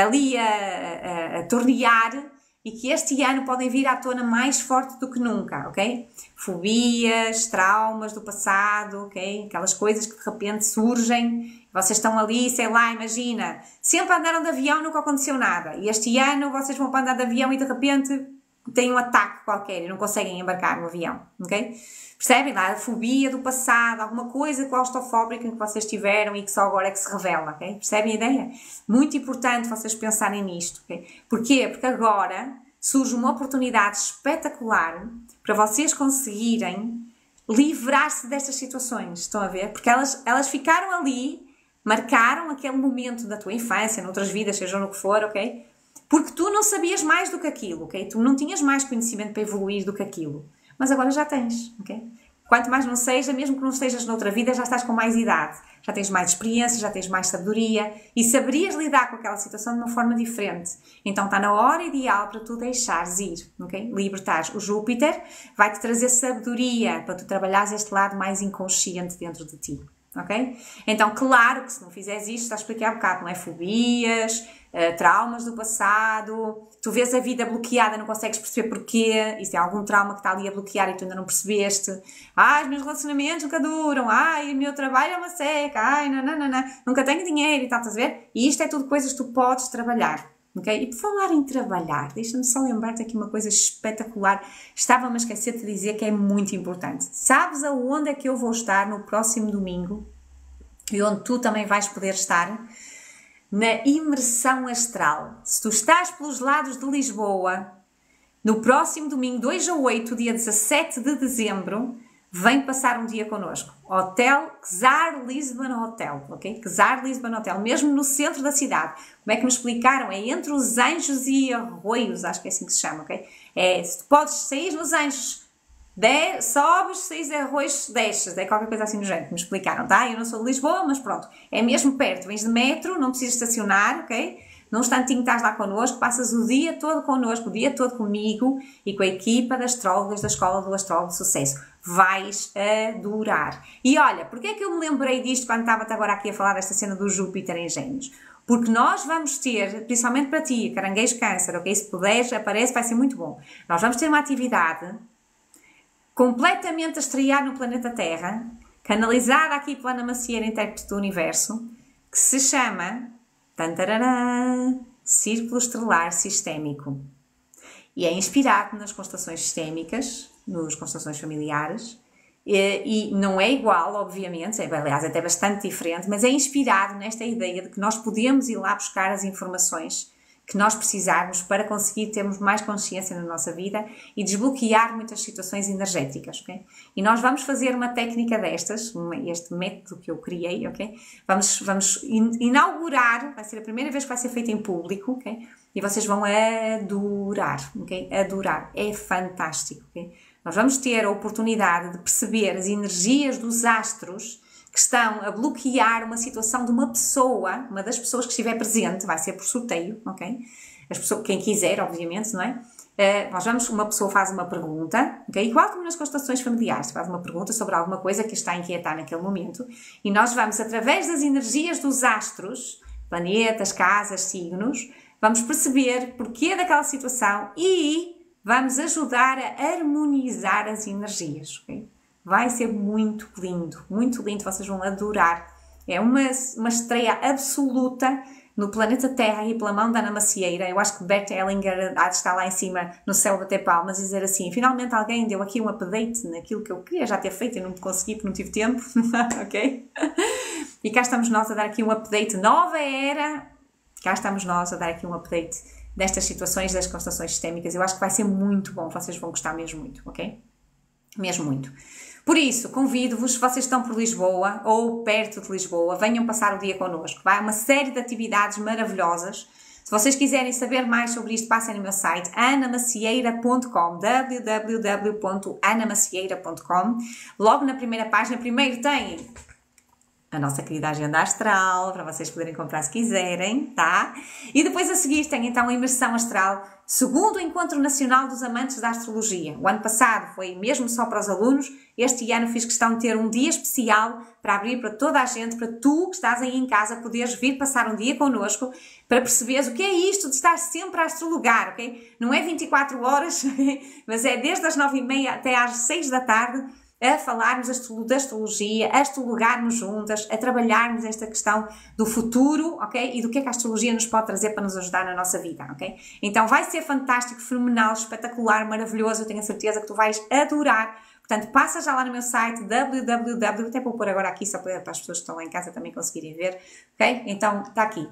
a tornear e que este ano podem vir à tona mais forte do que nunca, ok? Fobias, traumas do passado, ok? Aquelas coisas que de repente surgem, vocês estão ali, sei lá, imagina, sempre andaram de avião, nunca aconteceu nada, e este ano vocês vão para andar de avião e de repente têm um ataque qualquer e não conseguem embarcar no avião, ok? Percebem lá? A fobia do passado, alguma coisa claustrofóbica que vocês tiveram e que só agora é que se revela, ok? Percebem a ideia? Muito importante vocês pensarem nisto, ok? Porquê? Porque agora surge uma oportunidade espetacular para vocês conseguirem livrar-se destas situações, estão a ver? Porque elas ficaram ali, marcaram aquele momento da tua infância, noutras vidas, seja no que for, ok? Porque tu não sabias mais do que aquilo, ok? Tu não tinhas mais conhecimento para evoluir do que aquilo. Mas agora já tens, ok? Quanto mais não seja, mesmo que não estejas noutra vida, já estás com mais idade. Já tens mais experiência, já tens mais sabedoria e saberias lidar com aquela situação de uma forma diferente. Então está na hora ideal para tu deixares ir, ok? Libertares. O Júpiter vai-te trazer sabedoria para tu trabalhares este lado mais inconsciente dentro de ti. Ok? Então, claro que se não fizeres isto, está a explicar um bocado, não é? Fobias, traumas do passado, tu vês a vida bloqueada, não consegues perceber porquê, isso é algum trauma que está ali a bloquear e tu ainda não percebeste. Ai, os meus relacionamentos nunca duram, ai, o meu trabalho é uma seca, ai, não, nunca tenho dinheiro e tal, estás a ver? E isto é tudo coisas que tu podes trabalhar. Okay? E por falar em trabalhar, deixa-me só lembrar-te aqui uma coisa espetacular. Estava-me a esquecer de te dizer que é muito importante. Sabes aonde é que eu vou estar no próximo domingo? E onde tu também vais poder estar? Na imersão astral. Se tu estás pelos lados de Lisboa, no próximo domingo, 2 a 8, dia 17 de dezembro, vem passar um dia connosco. Hotel Czar Lisbon Hotel, ok? Czar Lisbon Hotel, mesmo no centro da cidade. Como é que me explicaram? É entre os Anjos e Arroios, acho que é assim que se chama, ok? Se tu podes sair nos Anjos, sobes, saís de Arroios, desces, é qualquer coisa assim no género, me explicaram, tá? Eu não sou de Lisboa, mas pronto, é mesmo perto, vens de metro, não precisas estacionar, ok? Num instantinho estás lá connosco, passas o dia todo connosco, o dia todo comigo e com a equipa das astrólogas da Escola do Astrólogo de Sucesso. Vais adorar. E olha, porque é que eu me lembrei disto quando estava agora aqui a falar desta cena do Júpiter em Gêmeos? Porque nós vamos ter, principalmente para ti, Caranguejo Câncer, ok? Se puderes, aparece, vai ser muito bom. Nós vamos ter uma atividade completamente a estrear no planeta Terra, canalizada aqui pela Ana Macieira, intérprete do Universo, que se chama Círculo Estelar Sistémico. E é inspirado nas constelações sistémicas, nas constelações familiares, e não é igual, obviamente, aliás, é até bastante diferente, mas é inspirado nesta ideia de que nós podemos ir lá buscar as informações que nós precisarmos para conseguir termos mais consciência na nossa vida e desbloquear muitas situações energéticas, ok? E nós vamos fazer uma técnica destas, este método que eu criei, ok? Vamos inaugurar, vai ser a primeira vez que vai ser feito em público, ok? E vocês vão adorar, ok? Adorar, é fantástico, ok? Nós vamos ter a oportunidade de perceber as energias dos astros que estão a bloquear uma situação de uma pessoa, uma das pessoas que estiver presente, vai ser por sorteio, ok? Quem quiser, obviamente, não é? Uma pessoa faz uma pergunta, ok? Igual como nas constelações familiares, faz uma pergunta sobre alguma coisa que está a inquietar naquele momento, e nós vamos, através das energias dos astros, planetas, casas, signos, vamos perceber porquê daquela situação e vamos ajudar a harmonizar as energias, ok? Vai ser muito lindo, vocês vão adorar. É uma estreia absoluta no planeta Terra e pela mão da Ana Macieira. Eu acho que Bert Hellinger há de estar lá em cima no céu bater palmas e dizer assim, finalmente alguém deu aqui um update naquilo que eu queria já ter feito e não consegui porque não tive tempo, ok? E cá estamos nós a dar aqui um update, nova era, cá estamos nós a dar aqui um update destas situações das constelações sistémicas. Eu acho que vai ser muito bom, vocês vão gostar mesmo muito, ok? Mesmo muito. Por isso, convido-vos, se vocês estão por Lisboa ou perto de Lisboa, venham passar o dia connosco. Vai uma série de atividades maravilhosas. Se vocês quiserem saber mais sobre isto, passem no meu site anamacieira.com, www.anamacieira.com. Logo na primeira página, primeiro tem a nossa querida agenda astral, para vocês poderem comprar se quiserem, tá? E depois a seguir tem então a imersão astral, segundo o Encontro Nacional dos Amantes da Astrologia. O ano passado foi mesmo só para os alunos, este ano fiz questão de ter um dia especial para abrir para toda a gente, para tu que estás aí em casa poderes vir passar um dia connosco, para perceberes o que é isto de estar sempre a astrologar, ok? Não é 24 horas, mas é desde as 9h30 até às 6 da tarde, a falarmos da astrologia, a astrologarmos juntas, a trabalharmos esta questão do futuro, ok? E do que é que a astrologia nos pode trazer para nos ajudar na nossa vida, ok? Então vai ser fantástico, fenomenal, espetacular, maravilhoso, eu tenho a certeza que tu vais adorar. Portanto, passa já lá no meu site www, até vou pôr agora aqui só para as pessoas que estão lá em casa também conseguirem ver, ok? Então, está aqui,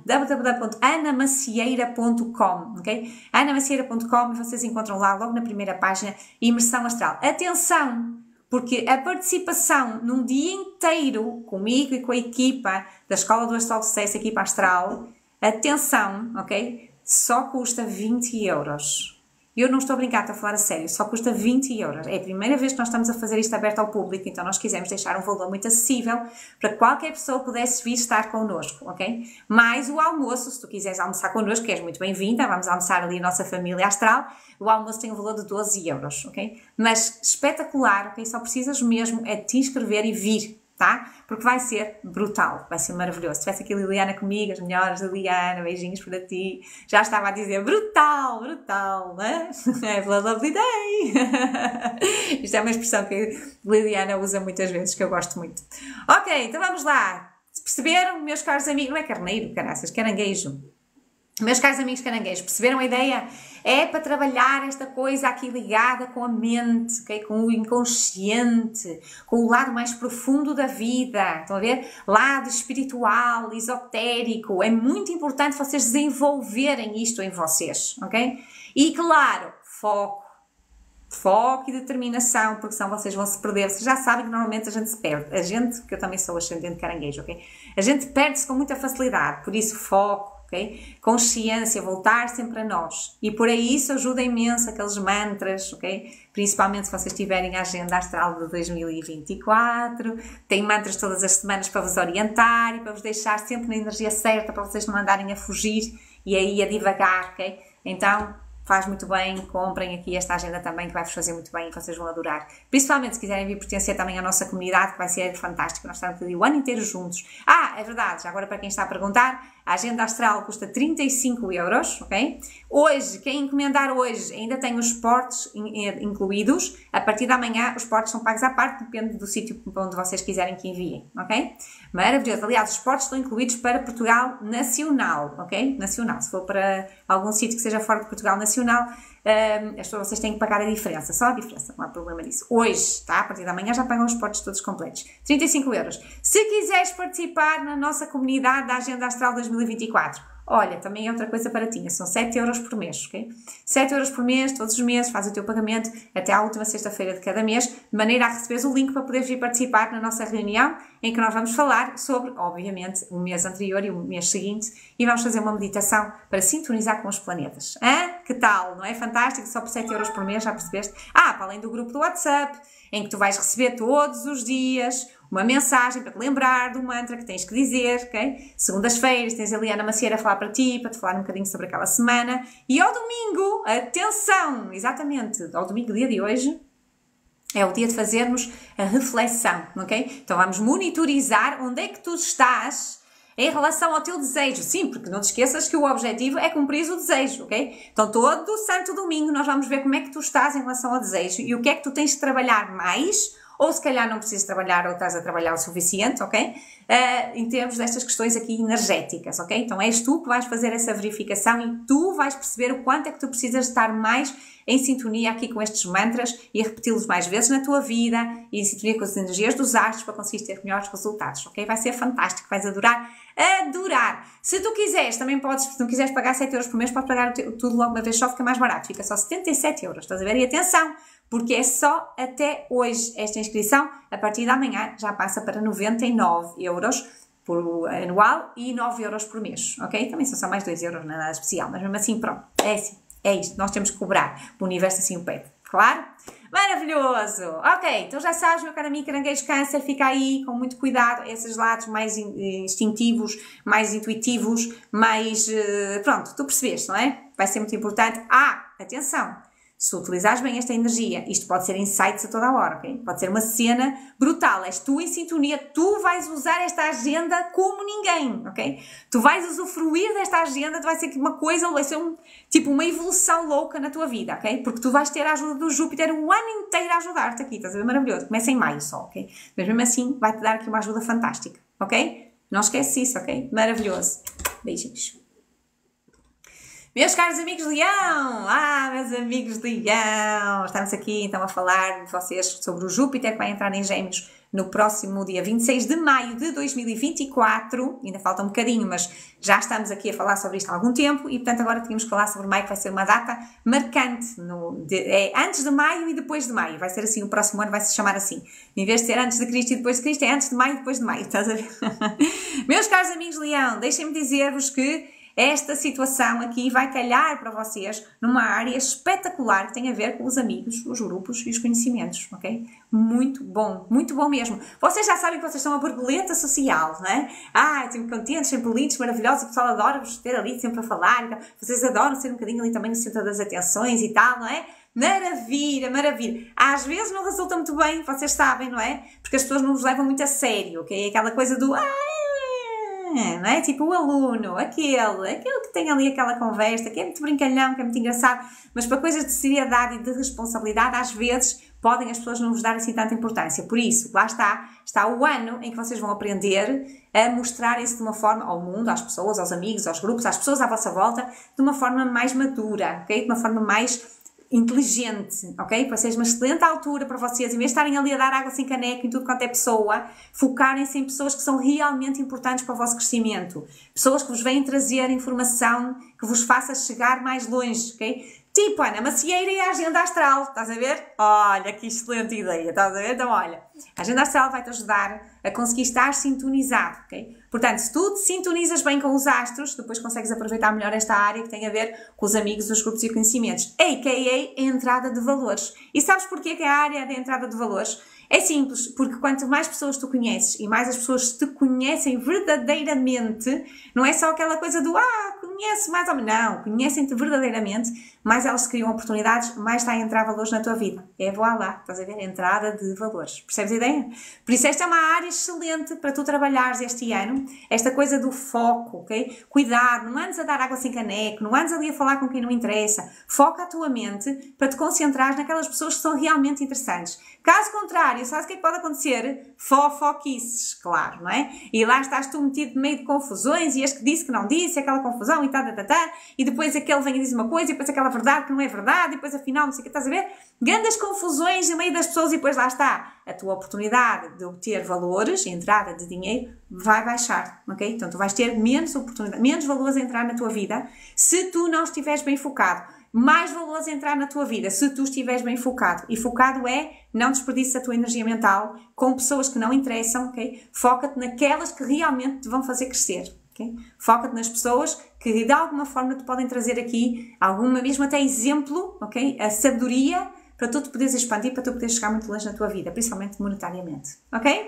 www.anamacieira.com, ok? anamacieira.com e vocês encontram lá logo na primeira página imersão astral. Atenção! Porque a participação num dia inteiro comigo e com a equipa da Escola do Astrólogo de Sucesso, a equipa astral, atenção, ok? Só custa 20 euros. Eu não estou a brincar, estou a falar a sério, só custa 20 euros. É a primeira vez que nós estamos a fazer isto aberto ao público, então nós quisemos deixar um valor muito acessível para que qualquer pessoa pudesse vir estar connosco, ok? Mais o almoço, se tu quiseres almoçar connosco, que és muito bem-vinda, vamos almoçar ali a nossa família astral, o almoço tem um valor de 12 euros, ok? Mas espetacular, ok? Só precisas mesmo é te inscrever e vir, tá? Porque vai ser brutal, vai ser maravilhoso. Se tivesse aqui a Liliana comigo, as melhores, Liliana, beijinhos para ti. Já estava a dizer brutal, né? Have a lovely day. Isto é uma expressão que Liliana usa muitas vezes, que eu gosto muito. Ok, então vamos lá. Perceberam, meus caros amigos? Não é carneiro, caraças, caranguejo. Meus caros amigos caranguejos, perceberam a ideia? É para trabalhar esta coisa aqui ligada com a mente, okay? Com o inconsciente, com o lado mais profundo da vida, estão a ver? Lado espiritual, esotérico, é muito importante vocês desenvolverem isto em vocês, ok? E claro, foco. Foco e determinação, porque senão vocês vão se perder. Vocês já sabem que normalmente a gente se perde. A gente, que eu também sou ascendente caranguejo, ok? A gente perde-se com muita facilidade. Por isso, foco, ok? Consciência, voltar sempre a nós. E por aí isso ajuda imenso aqueles mantras, ok? Principalmente se vocês tiverem a agenda astral de 2024. Tem mantras todas as semanas para vos orientar e para vos deixar sempre na energia certa, para vocês não andarem a fugir e aí a divagar, ok? Então, faz muito bem, comprem aqui esta agenda também que vai-vos fazer muito bem e que vocês vão adorar. Principalmente se quiserem vir pertencer também à nossa comunidade, que vai ser fantástico, nós estamos o ano inteiro juntos. É verdade, já agora para quem está a perguntar, a agenda astral custa 35€, ok? Hoje, quem encomendar hoje ainda tem os portos incluídos, a partir da manhã os portos são pagos à parte, depende do sítio onde vocês quiserem que enviem, ok? Maravilhoso, aliás, os portos estão incluídos para Portugal Nacional, ok? Nacional, se for para algum sítio que seja fora de Portugal Nacional, vocês têm que pagar a diferença, só a diferença, não há problema nisso. Hoje, tá? A partir da manhã já pagam os portos todos completos. 35€. Se quiseres participar na nossa comunidade da Agenda Astral 2024, olha, também é outra coisa baratinha, são 7€ por mês, ok? 7€ por mês, todos os meses, faz o teu pagamento até à última sexta-feira de cada mês, de maneira a receberes o link para poderes vir participar na nossa reunião, em que nós vamos falar sobre, obviamente, o mês anterior e o mês seguinte, e vamos fazer uma meditação para sintonizar com os planetas. Que tal? Não é fantástico? Só por 7€ por mês, já percebeste? Para além do grupo do WhatsApp, em que tu vais receber todos os dias uma mensagem para te lembrar do mantra que tens que dizer, ok? Segundas-feiras tens a Liana Macieira a falar para ti, para te falar um bocadinho sobre aquela semana. E ao domingo, atenção, exatamente, ao domingo, dia de hoje, é o dia de fazermos a reflexão, ok? Então vamos monitorizar onde é que tu estás em relação ao teu desejo. Sim, porque não te esqueças que o objetivo é cumprir o desejo, ok? Então todo o santo domingo nós vamos ver como é que tu estás em relação ao desejo e o que é que tu tens de trabalhar mais, ou se calhar não precisas trabalhar ou estás a trabalhar o suficiente, ok? Em termos destas questões aqui energéticas, ok? Então és tu que vais fazer essa verificação e tu vais perceber o quanto é que tu precisas estar mais em sintonia aqui com estes mantras e repeti-los mais vezes na tua vida e em sintonia com as energias dos astros para conseguir ter melhores resultados, ok? Vai ser fantástico, vais adorar. Se tu quiseres, também podes, se não quiseres pagar 7€ por mês, podes pagar tudo logo uma vez só, fica mais barato, fica só 77€, estás a ver? E atenção, porque é só até hoje esta inscrição, a partir da manhã já passa para 99€ por anual e 9€ por mês, ok? Também são só mais 2€, não é nada especial, mas mesmo assim, pronto, é assim, é isto, nós temos que cobrar, o universo assim o pede, claro? Maravilhoso! Ok, então já sabes, meu caro amigo caranguejo câncer, fica aí com muito cuidado, esses lados mais instintivos, mais intuitivos, mais, pronto, tu percebeste, não é? Vai ser muito importante. Atenção! Se tu utilizares bem esta energia, isto pode ser insights a toda a hora, ok? Pode ser uma cena brutal, és tu em sintonia, tu vais usar esta agenda como ninguém, ok? Tu vais usufruir desta agenda, vai ser uma coisa, vai ser tipo uma evolução louca na tua vida, ok? Porque tu vais ter a ajuda do Júpiter o ano inteiro a ajudar-te aqui, estás a ver? Maravilhoso. Começa em maio só, ok? Mas mesmo assim vai-te dar aqui uma ajuda fantástica, ok? Não esquece isso, ok? Maravilhoso. Beijinhos. Meus caros amigos de Leão, meus amigos de Leão, estamos aqui então a falar de vocês sobre o Júpiter que vai entrar em Gêmeos no próximo dia 26 de maio de 2024, ainda falta um bocadinho, mas já estamos aqui a falar sobre isto há algum tempo e portanto agora tínhamos que falar sobre maio, que vai ser uma data marcante, antes de maio e depois de maio, vai ser assim, o próximo ano vai se chamar assim, em vez de ser antes de Cristo e depois de Cristo, é antes de maio e depois de maio, estás a ver? Meus caros amigos de Leão, deixem-me dizer-vos que esta situação aqui vai calhar para vocês numa área espetacular que tem a ver com os amigos, os grupos e os conhecimentos, ok? Muito bom mesmo. Vocês já sabem que vocês são uma borboleta social, não é? Sempre contentes, sempre lindos, maravilhosos, o pessoal adora vos ter ali sempre a falar, então, vocês adoram ser um bocadinho ali também no centro das atenções e tal, não é? Maravilha, maravilha. Às vezes não resulta muito bem, vocês sabem, não é? Porque as pessoas não vos levam muito a sério, ok? Aquela coisa do não é? Tipo o aluno, aquele que tem ali aquela conversa, que é muito brincalhão, que é muito engraçado, mas para coisas de seriedade e de responsabilidade, às vezes podem as pessoas não vos dar assim tanta importância. Por isso, lá está o ano em que vocês vão aprender a mostrarem-se de uma forma ao mundo, às pessoas, aos amigos, aos grupos, às pessoas à vossa volta, de uma forma mais madura, ok? De uma forma mais inteligente, ok? Para seja uma excelente altura para vocês, em vez de estarem ali a dar água sem caneco em tudo quanto é pessoa, focarem-se em pessoas que são realmente importantes para o vosso crescimento. Pessoas que vos vêm trazer informação que vos faça chegar mais longe, ok? Tipo, Ana Macieira e a agenda astral, estás a ver? Olha, que excelente ideia, estás a ver? Então, olha, a agenda astral vai-te ajudar a conseguir estar sintonizado, ok? Portanto, se tu te sintonizas bem com os astros, depois consegues aproveitar melhor esta área que tem a ver com os amigos, os grupos e conhecimentos, a.k.a. a entrada de valores. E sabes porquê que é a área da entrada de valores? É simples, porque quanto mais pessoas tu conheces e mais as pessoas te conhecem verdadeiramente, não é só aquela coisa do conheço mais ou menos, não, conhecem-te verdadeiramente, mais elas te criam oportunidades, mais está a entrar valores na tua vida. É voilá, estás a ver? Entrada de valores. Percebes a ideia? Por isso esta é uma área excelente para tu trabalhares este ano, esta coisa do foco, ok? Cuidado, não andes a dar água sem caneco, não andes ali a falar com quem não interessa. Foca a tua mente para te concentrares naquelas pessoas que são realmente interessantes. Caso contrário, sabes o que é que pode acontecer? Fofoquices, claro, não é? E lá estás tu metido no meio de confusões e este que disse que não disse, aquela confusão e e depois aquele vem e diz uma coisa e depois aquela verdade que não é verdade e depois afinal não sei o que, estás a ver? Grandes confusões no meio das pessoas e depois lá está. A tua oportunidade de obter valores, entrada de dinheiro, vai baixar, ok? Então tu vais ter menos oportunidade, menos valores a entrar na tua vida se tu não estiveres bem focado. Mais valores a entrar na tua vida se tu estiveres bem focado. E focado é não desperdices a tua energia mental com pessoas que não interessam, ok? Foca-te naquelas que realmente te vão fazer crescer, ok? Foca-te nas pessoas que de alguma forma te podem trazer aqui alguma, mesmo até exemplo, ok? A sabedoria para tu te poderes expandir, para tu poderes chegar muito longe na tua vida, principalmente monetariamente, ok?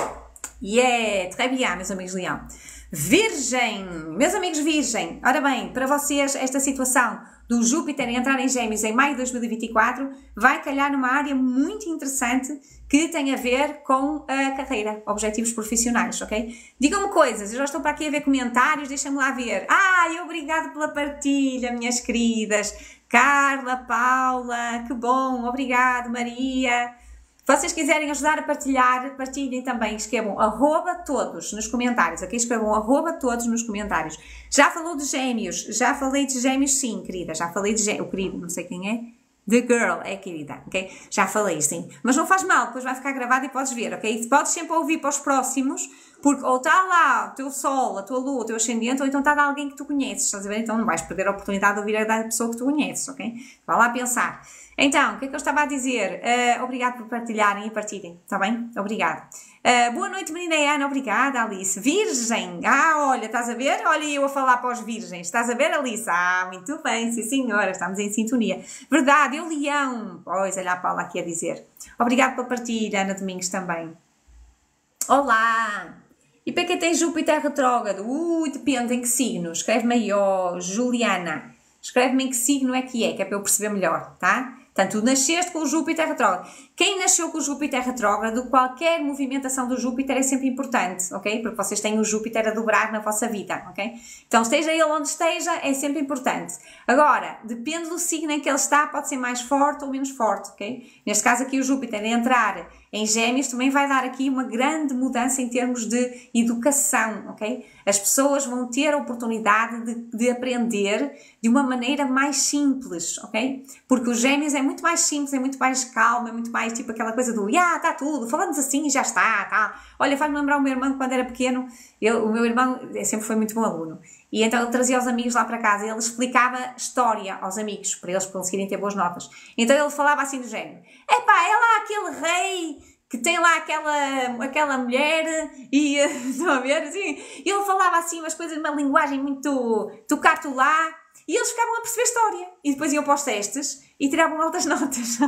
Yeah, très bien, meus amigos Leão. Virgem, meus amigos Virgem, ora bem, para vocês esta situação do Júpiter entrar em Gêmeos em maio de 2024 vai calhar numa área muito interessante que tem a ver com a carreira, objetivos profissionais, ok? Digam-me coisas, eu já estou para aqui a ver comentários, deixem-me lá ver. Obrigado pela partilha, minhas queridas. Carla, Paula, que bom, obrigado, Maria. Se vocês quiserem ajudar a partilhar, partilhem também, escrevam @todos nos comentários, ok? Escrevam @todos nos comentários. Já falou de Gêmeos? Já falei de Gêmeos, sim, querida, já falei de Gêmeos, o querido, não sei quem é, The Girl, é querida, ok? Já falei, sim, mas não faz mal, depois vai ficar gravado e podes ver, ok? Podes sempre ouvir para os próximos, porque ou está lá o teu Sol, a tua Lua, o teu Ascendente, ou então está de alguém que tu conheces, estás a ver? Então não vais perder a oportunidade de ouvir a da pessoa que tu conheces, ok? Vá lá pensar. Então, o que é que eu estava a dizer? Obrigado por partilharem e partilhem, está bem? Obrigado. Boa noite, menina Ana, obrigada, Alice. Virgem, olha, estás a ver? Olha eu a falar para os virgens, estás a ver, Alice? Muito bem, sim senhora, estamos em sintonia. Verdade, eu Leão. Pois, olha a Paula aqui a dizer. Obrigado pela partilha, Ana Domingos também. Olá! E para quem tem Júpiter retrógrado? Depende em que signo. Escreve-me aí, Juliana. Escreve-me em que signo é que é para eu perceber melhor, tá? Portanto, tu nasceste com o Júpiter retrógrado. Quem nasceu com o Júpiter retrógrado, qualquer movimentação do Júpiter é sempre importante, ok? Porque vocês têm o Júpiter a dobrar na vossa vida, ok? Então, esteja ele onde esteja, é sempre importante. Agora, depende do signo em que ele está, pode ser mais forte ou menos forte, ok? Neste caso aqui o Júpiter entrar em Gêmeos também vai dar aqui uma grande mudança em termos de educação, ok? As pessoas vão ter a oportunidade de aprender de uma maneira mais simples, ok? Porque os Gêmeos é muito mais simples, é muito mais calmo, é muito mais tipo aquela coisa do está tudo, falamos assim e já está, tá? Olha, faz-me lembrar o meu irmão quando era pequeno, o meu irmão sempre foi muito bom aluno, e então ele trazia os amigos lá para casa e ele explicava história aos amigos, para eles conseguirem ter boas notas. Então ele falava assim do género, é lá aquele rei que tem lá aquela mulher e, estão a ver, assim, ele falava assim umas coisas, uma linguagem muito tocar-te-lá, e eles ficavam a perceber a história, e depois iam para os testes e tiravam altas notas.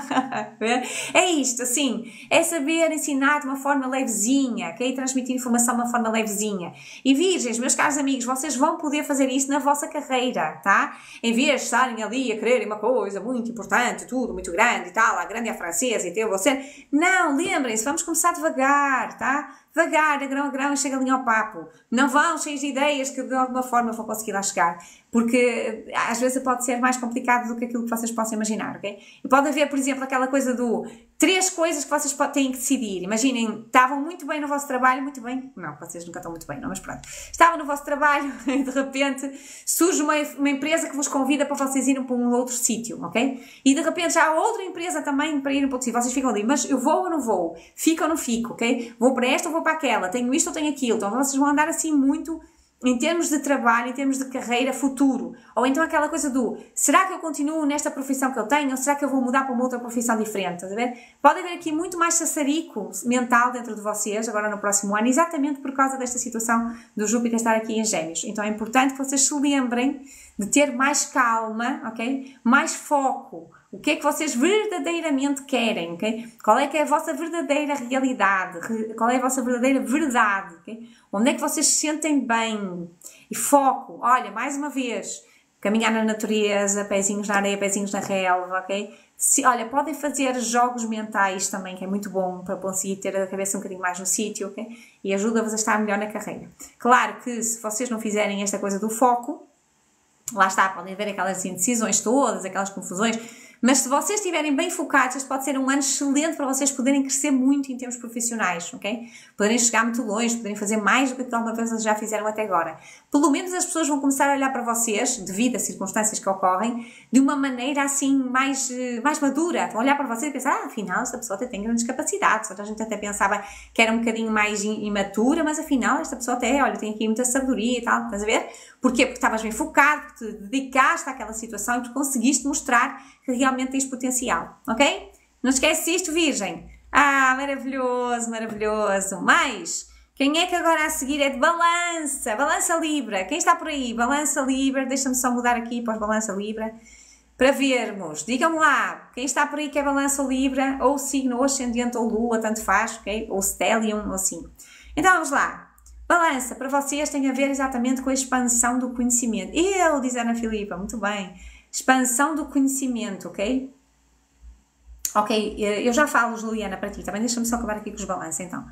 É isto, assim, é saber ensinar de uma forma levezinha, ok? Transmitir informação de uma forma levezinha. E virgens, meus caros amigos, vocês vão poder fazer isso na vossa carreira, tá? Em vez de estarem ali a quererem uma coisa muito importante, tudo muito grande e tal, a grande é a francesa e teu você. Não, lembrem-se, vamos começar devagar, tá? Devagar, de grão a grão, e chega ali ao papo. Não vão cheios de ideias que de alguma forma vão conseguir lá chegar. Porque às vezes pode ser mais complicado do que aquilo que vocês possam imaginar, ok? E pode haver, por exemplo, aquela coisa do 3 coisas que vocês têm que decidir. Imaginem, estavam muito bem no vosso trabalho, muito bem, não, vocês nunca estão muito bem, não, mas pronto. Estavam no vosso trabalho e de repente surge uma empresa que vos convida para vocês irem para um outro sítio, ok? E de repente já há outra empresa também para irem para outro sítio. Vocês ficam ali, mas eu vou ou não vou? Fico ou não fico, ok? Vou para esta ou vou para aquela? Tenho isto ou tenho aquilo? Então vocês vão andar assim muito em termos de trabalho, em termos de carreira, futuro. Ou então aquela coisa do, será que eu continuo nesta profissão que eu tenho? Ou será que eu vou mudar para uma outra profissão diferente? Estás a ver? Pode haver aqui muito mais sassarico mental dentro de vocês, agora no próximo ano, exatamente por causa desta situação do Júpiter estar aqui em Gêmeos. Então é importante que vocês se lembrem de ter mais calma, ok? Mais foco. O que é que vocês verdadeiramente querem, ok? Qual é que é a vossa verdadeira realidade? Qual é a vossa verdadeira verdade, ok? Onde é que vocês se sentem bem? E foco, olha, mais uma vez, caminhar na natureza, pezinhos na areia, pezinhos na relva, ok? Olha, podem fazer jogos mentais também, que é muito bom para conseguir ter a cabeça um bocadinho mais no sítio, ok? E ajuda-vos a estar melhor na carreira. Claro que se vocês não fizerem esta coisa do foco, lá está, podem haver aquelas indecisões todas, aquelas confusões, mas se vocês estiverem bem focados, este pode ser um ano excelente para vocês poderem crescer muito em termos profissionais, ok? Poderem chegar muito longe, poderem fazer mais do que alguma vez vocês já fizeram até agora. Pelo menos as pessoas vão começar a olhar para vocês, devido às circunstâncias que ocorrem, de uma maneira assim mais madura. Vão olhar para vocês e pensar, afinal, esta pessoa até tem grandes capacidades. A gente até pensava que era um bocadinho mais imatura, mas afinal, esta pessoa até, olha, tem aqui muita sabedoria e tal, estás a ver? Porquê? Porque estavas bem focado, porque te dedicaste àquela situação e porque conseguiste mostrar que realmente tens potencial, ok? Não esquece isto, Virgem. Ah, maravilhoso, maravilhoso. Mas, quem é que agora a seguir é de Balança? Balança Libra. Quem está por aí? Balança Libra. Deixa-me só mudar aqui para os Balança Libra. Para vermos. Digam-me lá. Quem está por aí que é Balança Libra? Ou signo, ou ascendente, ou lua, tanto faz, ok? Ou stellium, ou assim. Então, vamos lá. Balança, para vocês tem a ver exatamente com a expansão do conhecimento. Diz Ana Filipa, muito bem. Expansão do conhecimento, ok? Ok, eu já falo, Juliana, para ti, também deixa-me só acabar aqui com os balanços, então.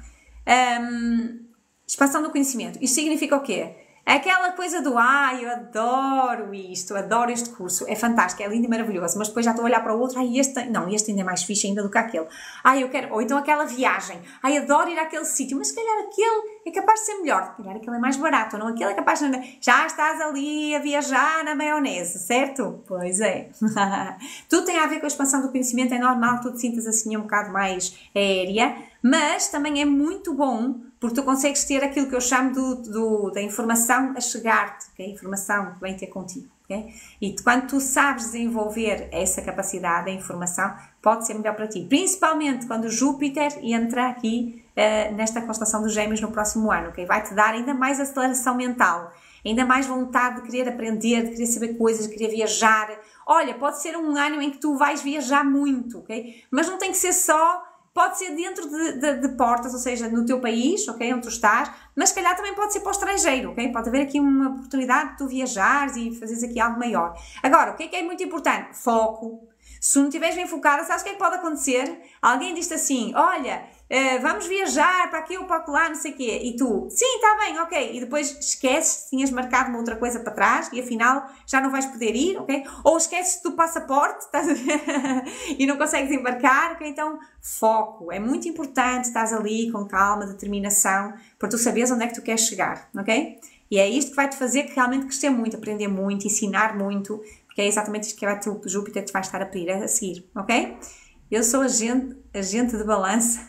Expansão do conhecimento. Isto significa o quê? Aquela coisa do, eu adoro isto, adoro este curso, é fantástico, é lindo e maravilhoso, mas depois já estou a olhar para o outro, este ainda é mais fixe ainda do que aquele. Eu quero, ou então aquela viagem, adoro ir àquele sítio, mas se calhar aquele é capaz de ser melhor, se calhar aquele é mais barato, ou não, aquele é capaz de... Já estás ali a viajar na maionese, certo? Pois é. Tudo tem a ver com a expansão do conhecimento, é normal que tu te sintas assim um bocado mais aérea, mas também é muito bom porque tu consegues ter aquilo que eu chamo da informação a chegar-te, okay? A informação que vem ter contigo. Okay? E quando tu sabes desenvolver essa capacidade, a informação, pode ser melhor para ti. Principalmente quando o Júpiter entra aqui nesta constelação dos Gêmeos no próximo ano. Okay? Vai-te dar ainda mais aceleração mental, ainda mais vontade de querer aprender, de querer saber coisas, de querer viajar. Olha, pode ser um ano em que tu vais viajar muito, okay? Mas não tem que ser só... Pode ser dentro de portas, ou seja, no teu país, ok, onde tu estás, mas se calhar também pode ser para o estrangeiro, ok? Pode haver aqui uma oportunidade de tu viajares e fazeres aqui algo maior. Agora, o que é muito importante? Foco. Se tu não estiveres bem focada, sabes o que é que pode acontecer? Alguém diz-te assim, olha, vamos viajar para aqui ou para lá, não sei o quê. E tu, sim, está bem, ok. E depois esqueces se tinhas marcado uma outra coisa para trás e afinal já não vais poder ir, ok? Ou esqueces do passaporte, estás a ver? E não consegues embarcar, ok? Então, foco. É muito importante, estás ali com calma, determinação, para tu saberes onde é que tu queres chegar, ok? E é isto que vai-te fazer realmente crescer muito, aprender muito, ensinar muito, porque é exatamente isto que o Júpiter te vai estar a pedir a seguir, ok? Eu sou agente de balança,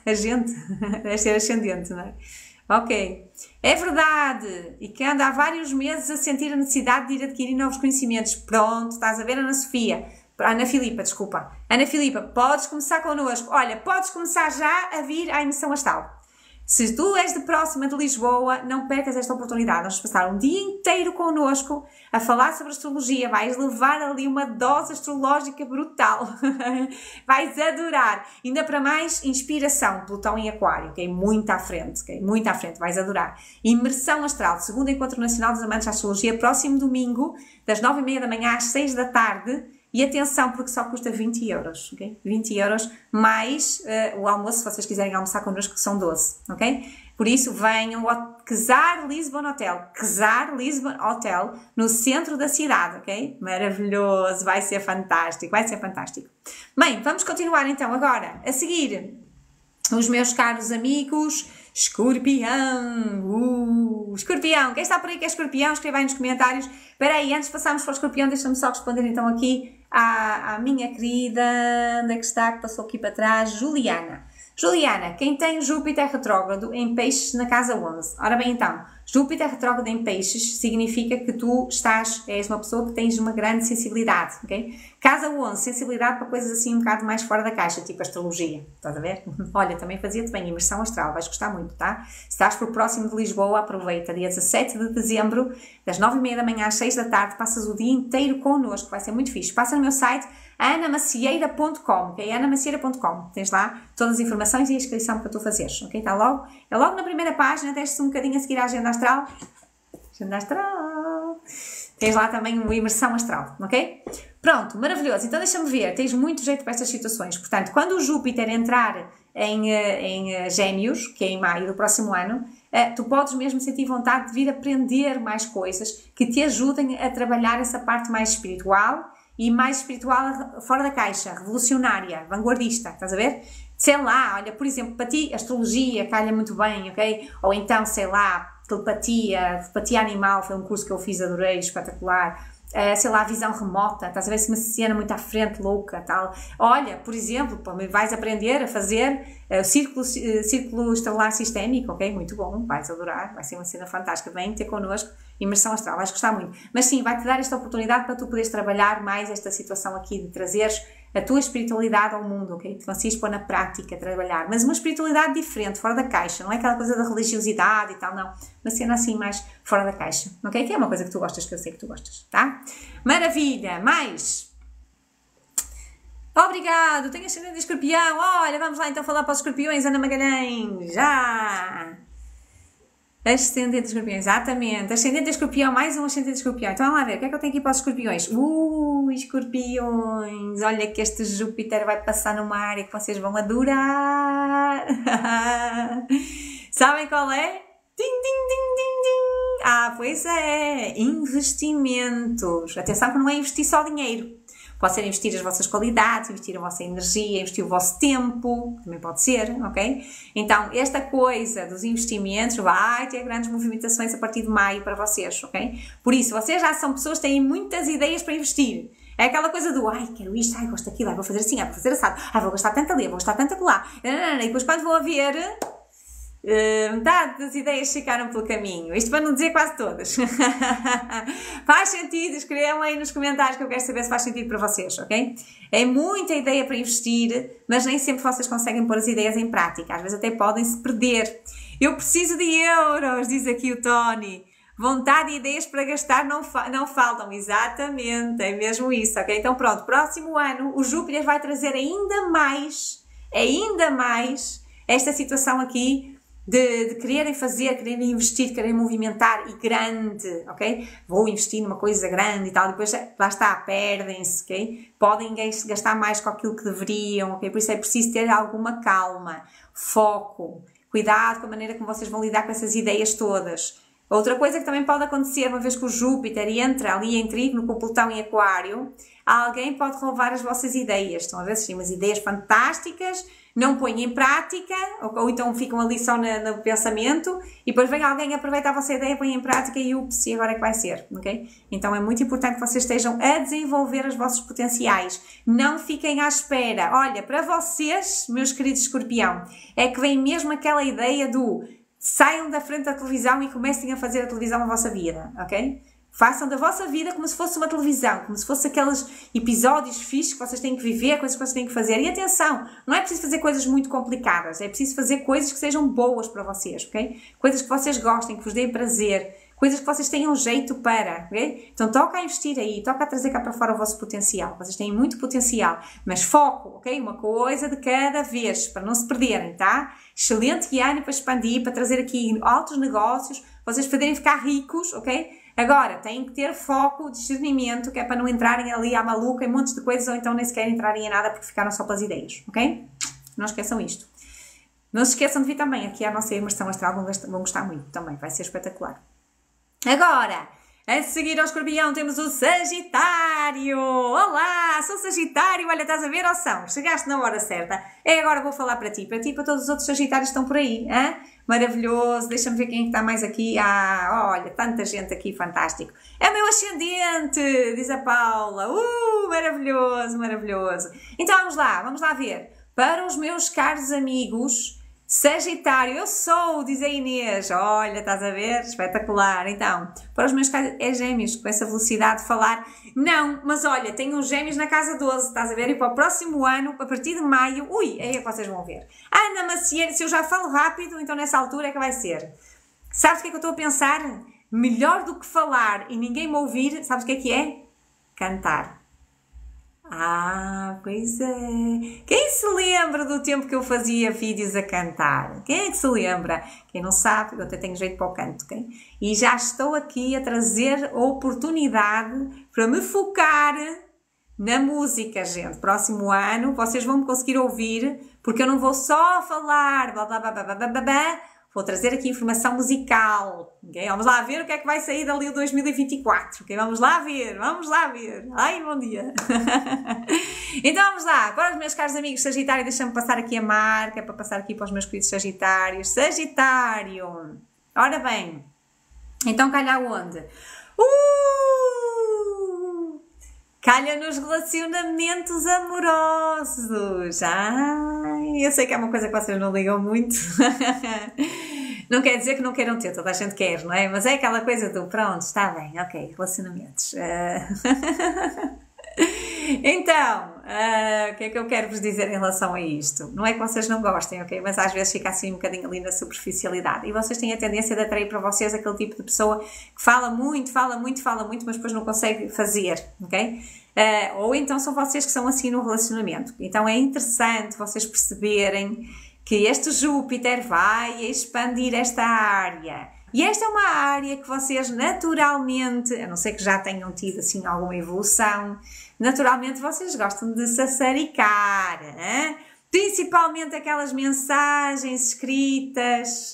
deve ser ascendente, não é? Ok. É verdade, e que anda há vários meses a sentir a necessidade de ir adquirir novos conhecimentos. Pronto, estás a ver, Ana Filipa, desculpa. Ana Filipa, podes começar connosco. Olha, podes começar já a vir à emissão astral. Se tu és de próxima de Lisboa, não percas esta oportunidade. Vamos passar um dia inteiro connosco a falar sobre astrologia. Vais levar ali uma dose astrológica brutal. Vais adorar. Ainda para mais, inspiração. Plutão em Aquário, ok? Muito à frente, ok? Muito à frente. Vais adorar. Imersão astral. Segundo Encontro Nacional dos Amantes da Astrologia, próximo domingo, das 9h30 da manhã às 6 da tarde. E atenção, porque só custa 20 euros, ok? 20 euros mais o almoço, se vocês quiserem almoçar connosco, que são 12, ok? Por isso, venham ao Quesar Lisbon Hotel. Quesar Lisbon Hotel, no centro da cidade, ok? Maravilhoso, vai ser fantástico, vai ser fantástico. Bem, vamos continuar então agora a seguir os meus caros amigos Escorpião. Escorpião, quem está por aí que é Escorpião, escreva aí nos comentários. Espera aí, antes de passarmos para o Escorpião, deixa-me só responder então aqui à minha querida, onde é que está, que passou aqui para trás, Juliana. Juliana, quem tem Júpiter retrógrado em Peixes na casa 11? Ora bem então, Júpiter retrógrado em peixes significa que tu és uma pessoa que tens uma grande sensibilidade, ok? Casa 11, sensibilidade para coisas assim um bocado mais fora da caixa, tipo astrologia, estás a ver? Olha, também fazia-te bem, imersão astral, vais gostar muito, tá? Se estás por próximo de Lisboa, aproveita, dia 17 de dezembro, das 9h30 da manhã às 6 da tarde, passas o dia inteiro connosco, vai ser muito fixe. Passa no meu site, anamacieira.com, ok? anamacieira.com, tens lá todas as informações e a inscrição para tu fazeres, ok? Está logo, é logo na primeira página, tens-te um bocadinho a seguir a agenda astral. Agenda astral. Tens lá também uma imersão astral, ok? Pronto, maravilhoso. Então deixa-me ver, tens muito jeito para estas situações. Portanto, quando o Júpiter entrar em Gêmeos, que é em maio do próximo ano, tu podes mesmo sentir vontade de vir aprender mais coisas que te ajudem a trabalhar essa parte mais espiritual e mais espiritual fora da caixa, revolucionária, vanguardista, estás a ver? Sei lá, olha, por exemplo, para ti, astrologia calha muito bem, ok? Ou então, sei lá, telepatia animal, foi um curso que eu fiz, adorei, espetacular. Sei lá, visão remota, estás a ver se uma cena muito à frente, louca, tal. Olha, por exemplo, vais aprender a fazer círculo estelar sistémico, ok? Muito bom, vais adorar, vai ser uma cena fantástica. Vem ter connosco, imersão astral, vais gostar muito. Mas sim, vai-te dar esta oportunidade para tu poderes trabalhar mais esta situação aqui de trazeres a tua espiritualidade ao mundo, ok? Tu consegues pôr na prática, trabalhar, mas uma espiritualidade diferente, fora da caixa, não é aquela coisa da religiosidade e tal, não. Uma cena assim mais fora da caixa, ok? Que é uma coisa que tu gostas, que eu sei que tu gostas, tá? Maravilha! Mais! Obrigado! Tenho ascendente de escorpião! Olha, vamos lá então falar para os escorpiões, Ana Magalhães! Já! Ascendente de escorpião, exatamente. Ascendente de escorpião, mais um ascendente de escorpião. Então vamos lá ver, o que é que eu tenho aqui para os escorpiões? Escorpiões! Olha que este Júpiter vai passar numa área que vocês vão adorar! Sabem qual é? Ding, ding, ding, ding, ding! Ah, pois é! Investimentos! Atenção que não é investir só dinheiro. Pode ser investir as vossas qualidades, investir a vossa energia, investir o vosso tempo, também pode ser, ok? Então, esta coisa dos investimentos vai ter grandes movimentações a partir de maio para vocês, ok? Por isso, vocês já são pessoas que têm muitas ideias para investir. É aquela coisa do, quero isto, gosto daquilo, vou fazer assim, vou fazer assado, vou gastar tanto ali, vou gastar tanto acolá. E depois quando vou a ver... metade das ideias ficaram pelo caminho. Isto para não dizer quase todas. Faz sentido? Escrevam aí nos comentários que eu quero saber se faz sentido para vocês, ok? É muita ideia para investir, mas nem sempre vocês conseguem pôr as ideias em prática. Às vezes até podem se perder. Eu preciso de euros, diz aqui o Tony. Vontade e ideias para gastar não faltam. Exatamente, é mesmo isso, ok? Então pronto, próximo ano o Júpiter vai trazer ainda mais esta situação aqui de quererem fazer, quererem investir, quererem movimentar e grande, ok? Vou investir numa coisa grande e tal, depois lá está, perdem-se, ok? Podem gastar mais com aquilo que deveriam, ok? Por isso é preciso ter alguma calma, foco, cuidado com a maneira como vocês vão lidar com essas ideias todas. Outra coisa que também pode acontecer, uma vez que o Júpiter entra ali em Trígono com o Plutão em Aquário, alguém pode roubar as vossas ideias. Estão a ver? Sim, umas ideias fantásticas, não põem em prática, ou então ficam ali só no pensamento, e depois vem alguém, aproveita a vossa ideia, põe em prática e ups, e agora é que vai ser, ok? Então é muito importante que vocês estejam a desenvolver os vossos potenciais. Não fiquem à espera. Olha, para vocês, meus queridos escorpião, é que vem mesmo aquela ideia do saiam da frente da televisão e comecem a fazer a televisão na vossa vida, ok? Façam da vossa vida como se fosse uma televisão, como se fosse aqueles episódios fixos que vocês têm que viver, coisas que vocês têm que fazer. E atenção, não é preciso fazer coisas muito complicadas, é preciso fazer coisas que sejam boas para vocês, ok? Coisas que vocês gostem, que vos deem prazer, coisas que vocês tenham jeito para, ok? Então toca a investir aí, toca a trazer cá para fora o vosso potencial. Vocês têm muito potencial, mas foco, ok? Uma coisa de cada vez, para não se perderem, tá? Excelente ano para expandir, para trazer aqui altos negócios, vocês poderem ficar ricos, ok? Agora, têm que ter foco, discernimento, que é para não entrarem ali à maluca em montes de coisas, ou então nem sequer entrarem em nada porque ficaram só pelas ideias, ok? Não esqueçam isto. Não se esqueçam de vir também aqui à nossa imersão astral, vão gostar muito também, vai ser espetacular. Agora, a seguir ao escorpião temos o Sagitário. Olá, sou Sagitário, olha, estás a ver, São? Chegaste na hora certa. Agora vou falar para ti, para todos os outros Sagitários que estão por aí, hein? Maravilhoso, deixa-me ver quem é que está mais aqui. Olha, tanta gente aqui, fantástico. É o meu ascendente, diz a Paula. Maravilhoso, maravilhoso. Então vamos lá ver. Para os meus caros amigos Sagitário, eu sou, diz a Inês. Olha, estás a ver? Espetacular. Então, para os meus casos, é Gêmeos, com essa velocidade de falar. Não, mas olha, tenho uns Gêmeos na casa 12, estás a ver? E para o próximo ano, a partir de maio, ui, aí é que vocês vão ver. Ana Macieira, se eu já falo rápido, então nessa altura é que vai ser. Sabes o que é que eu estou a pensar? Melhor do que falar e ninguém me ouvir, sabes o que é? Cantar. Ah, pois é. Quem se lembra do tempo que eu fazia vídeos a cantar? Quem é que se lembra? Quem não sabe, eu até tenho jeito para o canto, ok? E já estou aqui a trazer a oportunidade para me focar na música, gente. Próximo ano vocês vão me conseguir ouvir, porque eu não vou só falar, blá, blá, blá, blá, blá, blá, blá. Vou trazer aqui informação musical, ok? Vamos lá ver o que é que vai sair dali o 2024, ok? Vamos lá ver, vamos lá ver. Ai, bom dia! Então vamos lá, para os meus caros amigos Sagitário, deixa-me passar aqui a marca, para passar aqui para os meus queridos Sagitários. Sagitário! Ora bem, então calha onde? Calha nos relacionamentos amorosos. Ai, eu sei que é uma coisa que vocês não ligam muito. Não quer dizer que não queiram ter, toda a gente quer, não é? Mas é aquela coisa do pronto, está bem, ok, relacionamentos. Então, o que é que eu quero vos dizer em relação a isto? Não é que vocês não gostem, ok? Mas às vezes fica assim um bocadinho ali na superficialidade. E vocês têm a tendência de atrair para vocês aquele tipo de pessoa que fala muito, mas depois não consegue fazer, ok? Ou então são vocês que são assim no relacionamento. Então é interessante vocês perceberem que este Júpiter vai expandir esta área. E esta é uma área que vocês naturalmente, a não ser que já tenham tido assim alguma evolução, naturalmente vocês gostam de sassaricar, hein? Principalmente aquelas mensagens escritas,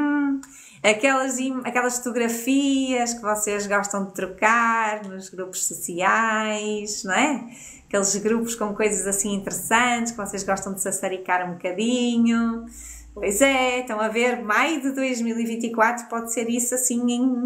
aquelas fotografias que vocês gostam de trocar nos grupos sociais, não é? Aqueles grupos com coisas assim interessantes que vocês gostam de sassaricar um bocadinho. Pois é, estão a ver, maio de 2024 pode ser isso assim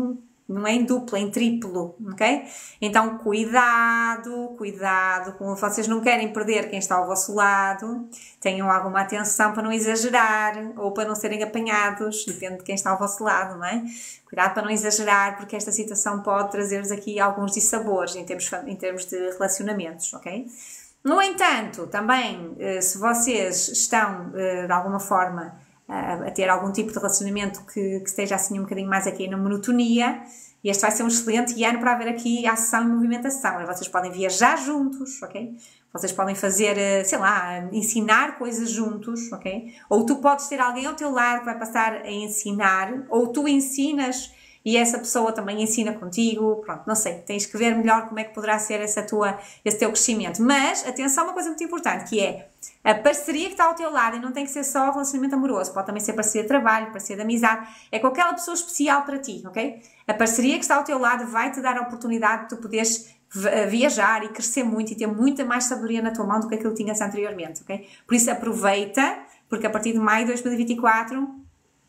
não é em duplo, em triplo, ok? Então cuidado, como vocês não querem perder quem está ao vosso lado, tenham alguma atenção para não exagerar ou para não serem apanhados, depende de quem está ao vosso lado, não é? Cuidado para não exagerar, porque esta situação pode trazer-vos aqui alguns dissabores em termos de relacionamentos, ok? No entanto, também, se vocês estão, de alguma forma, a ter algum tipo de relacionamento que esteja assim um bocadinho mais aqui na monotonia, este vai ser um excelente ano para haver aqui ação e movimentação. Vocês podem viajar juntos, ok? Vocês podem fazer, sei lá, ensinar coisas juntos, ok? Ou tu podes ter alguém ao teu lado que vai passar a ensinar, ou tu ensinas e essa pessoa também ensina contigo, pronto, não sei, tens que ver melhor como é que poderá ser esse teu crescimento. Mas, atenção, uma coisa muito importante, que é a parceria que está ao teu lado, e não tem que ser só relacionamento amoroso, pode também ser parceria de trabalho, parceria de amizade, é com aquela pessoa especial para ti, ok? A parceria que está ao teu lado vai te dar a oportunidade de tu poderes viajar e crescer muito e ter muita mais sabedoria na tua mão do que aquilo que tinhas anteriormente, ok? Por isso aproveita, porque a partir de maio de 2024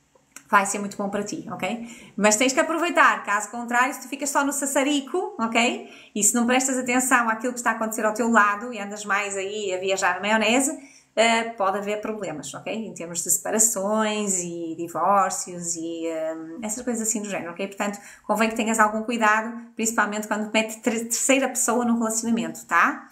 vai ser muito bom para ti, ok? Mas tens que aproveitar, caso contrário, se tu ficas só no sassarico, ok? E se não prestas atenção àquilo que está a acontecer ao teu lado e andas mais aí a viajar na maionese, pode haver problemas, ok? Em termos de separações e divórcios e essas coisas assim do género, ok? Portanto, convém que tenhas algum cuidado, principalmente quando mete terceira pessoa no relacionamento, tá?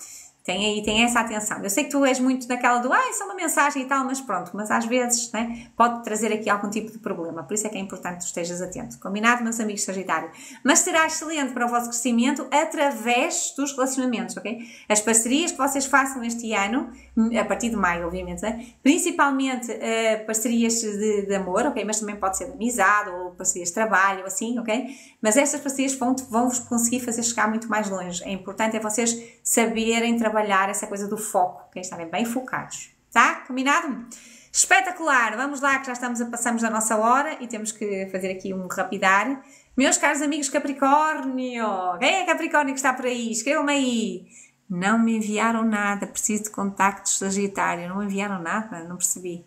Tem essa atenção. Eu sei que tu és muito naquela do é só uma mensagem e tal, mas pronto, mas às vezes, né, pode trazer aqui algum tipo de problema, por isso é que é importante que tu estejas atento. Combinado, meus amigos Sagitário? Mas será excelente para o vosso crescimento através dos relacionamentos, ok? As parcerias que vocês façam este ano, a partir de maio, obviamente, né? Principalmente parcerias de amor, ok? Mas também pode ser de amizade ou parcerias de trabalho, assim, ok? Mas essas parcerias vão-vos conseguir fazer chegar muito mais longe. É importante vocês saberem trabalhar essa coisa do foco, ok? Estarem bem focados, tá? Combinado? Espetacular! Vamos lá que já passamos da nossa hora e temos que fazer aqui um rapidar. Meus caros amigos Capricórnio, quem é Capricórnio que está por aí? Escrevam-me aí. Não me enviaram nada, preciso de contactos Sagitário. Não me enviaram nada? Não percebi.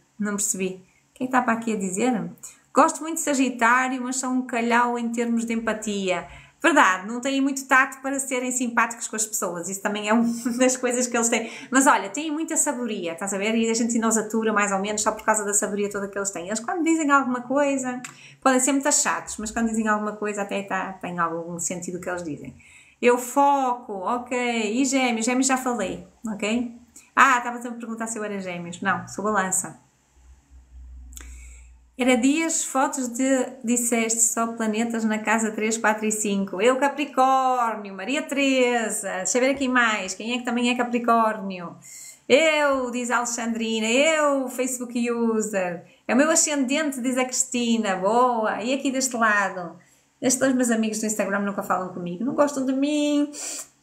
Quem está para aqui a dizer? Gosto muito de Sagitário, mas são um calhau em termos de empatia. Verdade, não têm muito tato para serem simpáticos com as pessoas. Isso também é uma das coisas que eles têm. Mas olha, têm muita sabedoria, estás a ver? E a gente não os atura mais ou menos só por causa da sabedoria toda que eles têm. Eles quando dizem alguma coisa, podem ser muito chatos, mas quando dizem alguma coisa até tem algum sentido o que eles dizem. Eu foco, ok. E gêmeos? Gêmeos já falei, ok? Estava a me perguntar se eu era gêmeos. Não, sou balança. Era dias, fotos disseste só planetas na casa 3, 4 e 5. Eu, Capricórnio, Maria Teresa, deixa eu ver aqui mais, quem é que também é Capricórnio? Eu, diz a Alexandrina, eu, Facebook user. É o meu ascendente, diz a Cristina, boa. E aqui deste lado? Estes dois meus amigos do Instagram nunca falam comigo, não gostam de mim.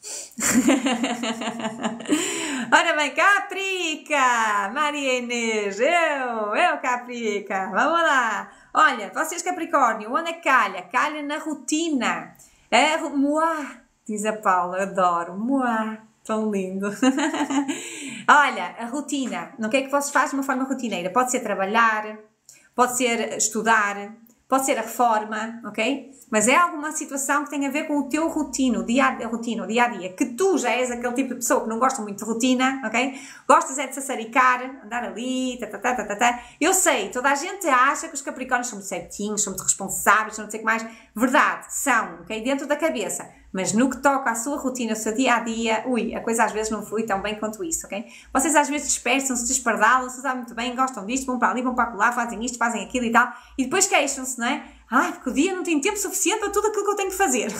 Ora bem, Caprica, Maria Inês, eu Caprica, vamos lá. Olha, vocês Capricórnio, onde é que calha? Calha na rotina. Moá, diz a Paula, adoro, moá, tão lindo. Olha, a rotina, não quer que vocês façam de uma forma rotineira, pode ser trabalhar, pode ser estudar, pode ser a reforma, ok? Mas é alguma situação que tem a ver com o teu rotina, o dia a dia, que tu já és aquele tipo de pessoa que não gosta muito de rotina, ok? Gostas é de sassaricar, andar ali, Eu sei, toda a gente acha que os capricórnios são muito certinhos, são muito responsáveis, são não sei o que mais. Verdade, são, ok? Dentro da cabeça. Mas no que toca à sua rotina, ao seu dia a dia, a coisa às vezes não flui tão bem quanto isso, ok? Vocês às vezes dispersam-se, despardalam-se, sabem muito bem, gostam disto, vão para ali, vão para lá, fazem isto, fazem aquilo e tal, e depois queixam-se, não é? Porque o dia não tem tempo suficiente para tudo aquilo que eu tenho que fazer.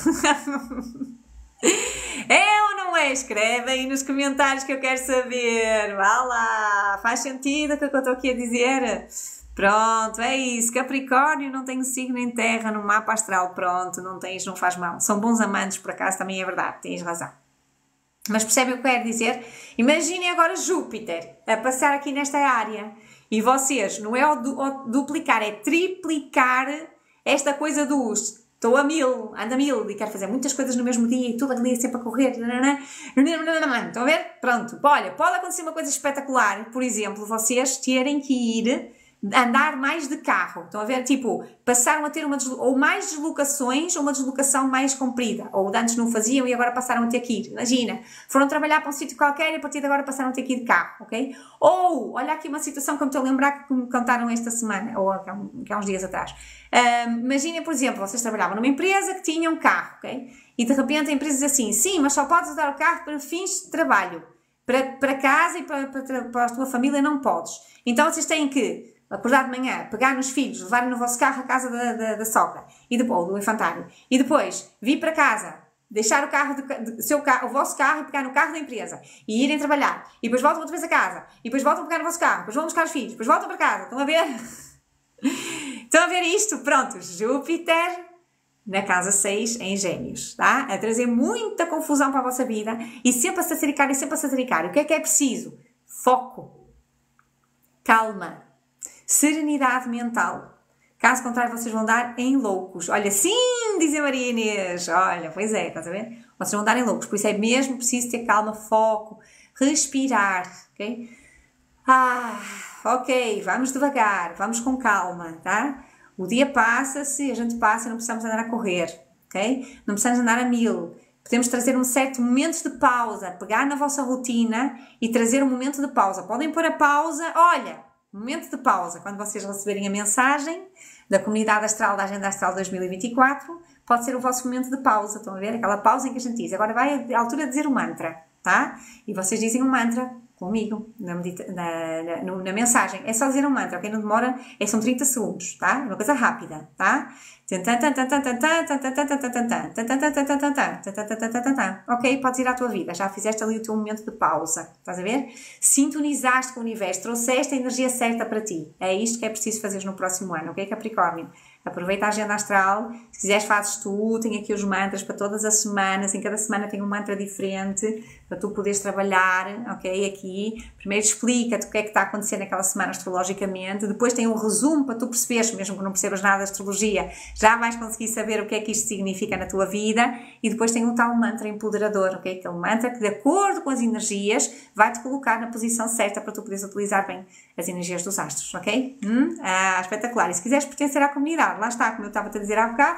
É ou não é? Escreve aí nos comentários que eu quero saber. Vá lá, faz sentido o que eu estou aqui a dizer? Pronto, é isso. Capricórnio não tem signo em terra no mapa astral. Pronto, não tens, não faz mal. São bons amantes, por acaso, também é verdade, tens razão. Mas percebem o que eu quero dizer? Imaginem agora Júpiter a passar aqui nesta área. E vocês, não é duplicar, é triplicar esta coisa dos estou a 1000, ando a 1000 e quero fazer muitas coisas no mesmo dia e tudo ali sempre a correr. Estão a ver? Pronto. Olha, pode acontecer uma coisa espetacular. Por exemplo, vocês terem que ir andar mais de carro. Estão a ver? Tipo, passaram a ter ou mais deslocações ou uma deslocação mais comprida. Ou antes não faziam e agora passaram a ter que ir. Imagina, foram trabalhar para um sítio qualquer e a partir de agora passaram a ter que ir de carro, ok? Ou, olha aqui uma situação que eu me estou a lembrar que me contaram esta semana, ou que há uns dias atrás. Imaginem, por exemplo, vocês trabalhavam numa empresa que tinha um carro, ok? E de repente a empresa diz assim, sim, mas só podes usar o carro para fins de trabalho. Para casa e para a tua família não podes. Então vocês têm que acordar de manhã, pegar nos filhos, levarem no vosso carro à casa da sogra, e depois, do infantário, e depois vir para casa, deixar o carro, o vosso carro e pegar no carro da empresa, e irem trabalhar, e depois voltam outra vez a casa, e depois voltam a pegar no vosso carro, depois vão buscar os filhos, depois voltam para casa, estão a ver? Estão a ver isto? Pronto, Júpiter na casa 6 em Gêmeos, tá? A trazer muita confusão para a vossa vida, e sempre a sassaricar, O que é preciso? Foco, calma, serenidade mental. Caso contrário, vocês vão dar em loucos. Olha, sim, diz a Maria Inês. Olha, pois é, estás a ver? Vocês vão dar em loucos. Por isso é mesmo preciso ter calma, foco, respirar, ok? Ok, vamos devagar, vamos com calma, tá? O dia passa-se, a gente passa, não precisamos andar a correr, ok? Não precisamos andar a 1000. Podemos trazer um certo momento de pausa, pegar na vossa rotina e trazer um momento de pausa. Podem pôr a pausa, olha, momento de pausa, quando vocês receberem a mensagem da Comunidade Astral, da Agenda Astral 2024, pode ser o vosso momento de pausa, estão a ver? Aquela pausa em que a gente diz, agora vai a altura de dizer um mantra, tá? E vocês dizem um mantra comigo, na mensagem. É só dizer um mantra, ok? Não demora, são 30 segundos, tá? É uma coisa rápida, tá? Ok, podes ir à tua vida. Já fizeste ali o teu momento de pausa. Estás a ver? Sintonizaste com o universo, trouxeste a energia certa para ti. É isto que é preciso fazer no próximo ano, ok, Capricórnio? Aproveita a agenda astral. Se quiseres, fazes tu. Tem aqui os mantras para todas as semanas. Em cada semana tem um mantra diferente para tu poderes trabalhar, ok? Aqui. Primeiro explica-te o que é que está a acontecer naquela semana astrologicamente. Depois tem um resumo para tu perceberes, mesmo que não percebas nada de astrologia, já vais conseguir saber o que é que isto significa na tua vida. E depois tem um tal mantra empoderador, ok? Aquele mantra que, de acordo com as energias, vai-te colocar na posição certa para tu poderes utilizar bem as energias dos astros, ok? Espetacular. E se quiseres pertencer à comunidade, lá está, como eu estava a dizer há bocado,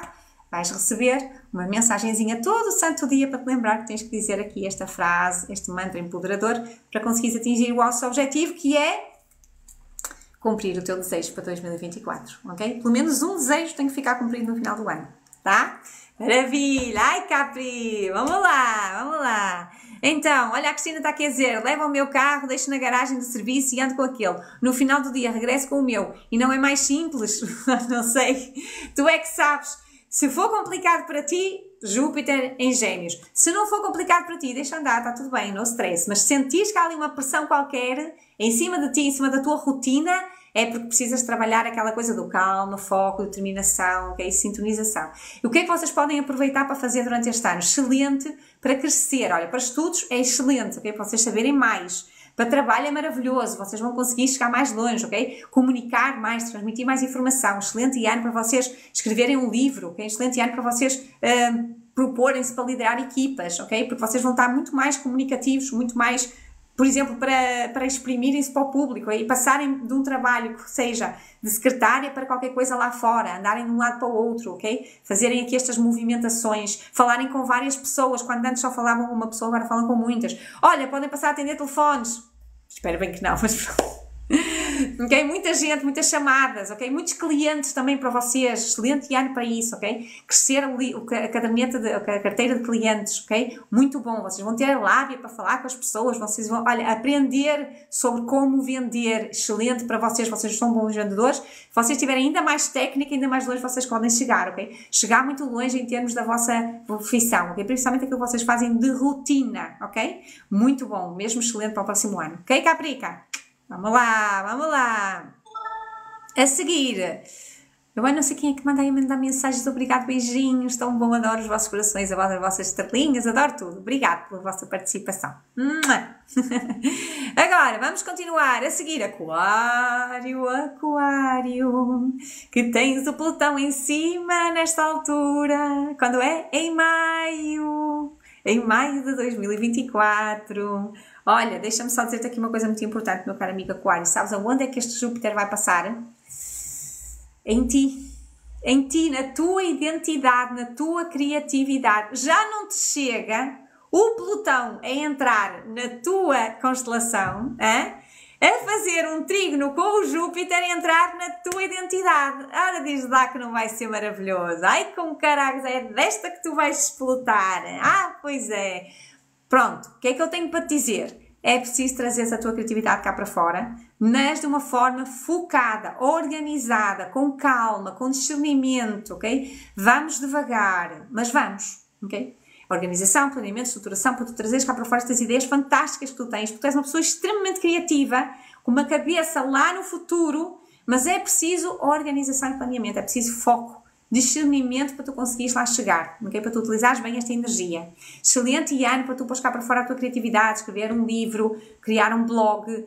vais receber uma mensagenzinha todo santo dia para te lembrar que tens que dizer aqui esta frase, este mantra empoderador, para conseguires atingir o vosso objetivo, que é cumprir o teu desejo para 2024, ok? Pelo menos um desejo tem que ficar cumprido no final do ano, tá? Maravilha! Ai, Capri! Vamos lá, vamos lá! Então, olha, a Cristina está aqui a dizer, leva o meu carro, deixo na garagem de serviço e ando com aquele. No final do dia regresso com o meu. E não é mais simples? Não sei. Tu é que sabes. Se for complicado para ti, Júpiter em Gêmeos. Se não for complicado para ti, deixa andar, está tudo bem, não stress. Mas se sentires que há ali uma pressão qualquer em cima de ti, em cima da tua rotina, é porque precisas trabalhar aquela coisa do calma, foco, determinação, okay? Sintonização. E o que é que vocês podem aproveitar para fazer durante este ano? Excelente para crescer. Olha, para estudos é excelente, ok? Para vocês saberem mais. Para trabalho é maravilhoso, vocês vão conseguir chegar mais longe, ok? Comunicar mais, transmitir mais informação. Excelente ano para vocês escreverem um livro, ok? Excelente ano para vocês proporem-se para liderar equipas, ok? Porque vocês vão estar muito mais comunicativos, muito mais, por exemplo, para exprimirem-se para o público e passarem de um trabalho que seja de secretária para qualquer coisa lá fora, andarem de um lado para o outro, ok? Fazerem aqui estas movimentações, falarem com várias pessoas, quando antes só falavam com uma pessoa, agora falam com muitas. Olha, podem passar a atender telefones. Espero bem que não, mas ok? Muita gente, muitas chamadas, ok? Muitos clientes também para vocês, excelente ano para isso, ok? Crescer ali a caderneta, a carteira de clientes, ok? Muito bom, vocês vão ter a lábia para falar com as pessoas, vocês vão, olha, aprender sobre como vender, excelente para vocês, vocês são bons vendedores, se vocês tiverem ainda mais técnica, ainda mais longe vocês podem chegar, ok? Chegar muito longe em termos da vossa profissão, ok? Principalmente aquilo que vocês fazem de rotina, ok? Muito bom, mesmo excelente para o próximo ano, ok, Caprica? Vamos lá, vamos lá. A seguir, eu não sei quem é que manda aí mandar mensagens. Obrigado, beijinhos, tão bom, adoro os vossos corações, adoro as vossas estrelinhas, adoro tudo. Obrigado pela vossa participação. Agora, vamos continuar. A seguir, Aquário, Aquário, que tens o Plutão em cima nesta altura. Quando é? Em maio de 2024. Olha, deixa-me só dizer-te aqui uma coisa muito importante, meu caro amigo Aquário. Sabes aonde é que este Júpiter vai passar? Em ti. Em ti, na tua identidade, na tua criatividade. Já não te chega o Plutão a entrar na tua constelação, a fazer um trígono com o Júpiter e entrar na tua identidade. Ora, diz lá que não vai ser maravilhoso. Ai, com caralho, é desta que tu vais explotar. Ah, pois é. Pronto, o que é que eu tenho para te dizer? É preciso trazer a tua criatividade cá para fora, mas de uma forma focada, organizada, com calma, com discernimento, ok? Vamos devagar, mas vamos, ok? Organização, planeamento, estruturação, para tu trazeres cá para fora estas ideias fantásticas que tu tens, porque tu és uma pessoa extremamente criativa, com uma cabeça lá no futuro, mas é preciso organização e planeamento, é preciso foco, discernimento para tu conseguires lá chegar, ok? Para tu utilizares bem esta energia. Excelente ano para tu pôres cá para fora a tua criatividade, escrever um livro, criar um blog,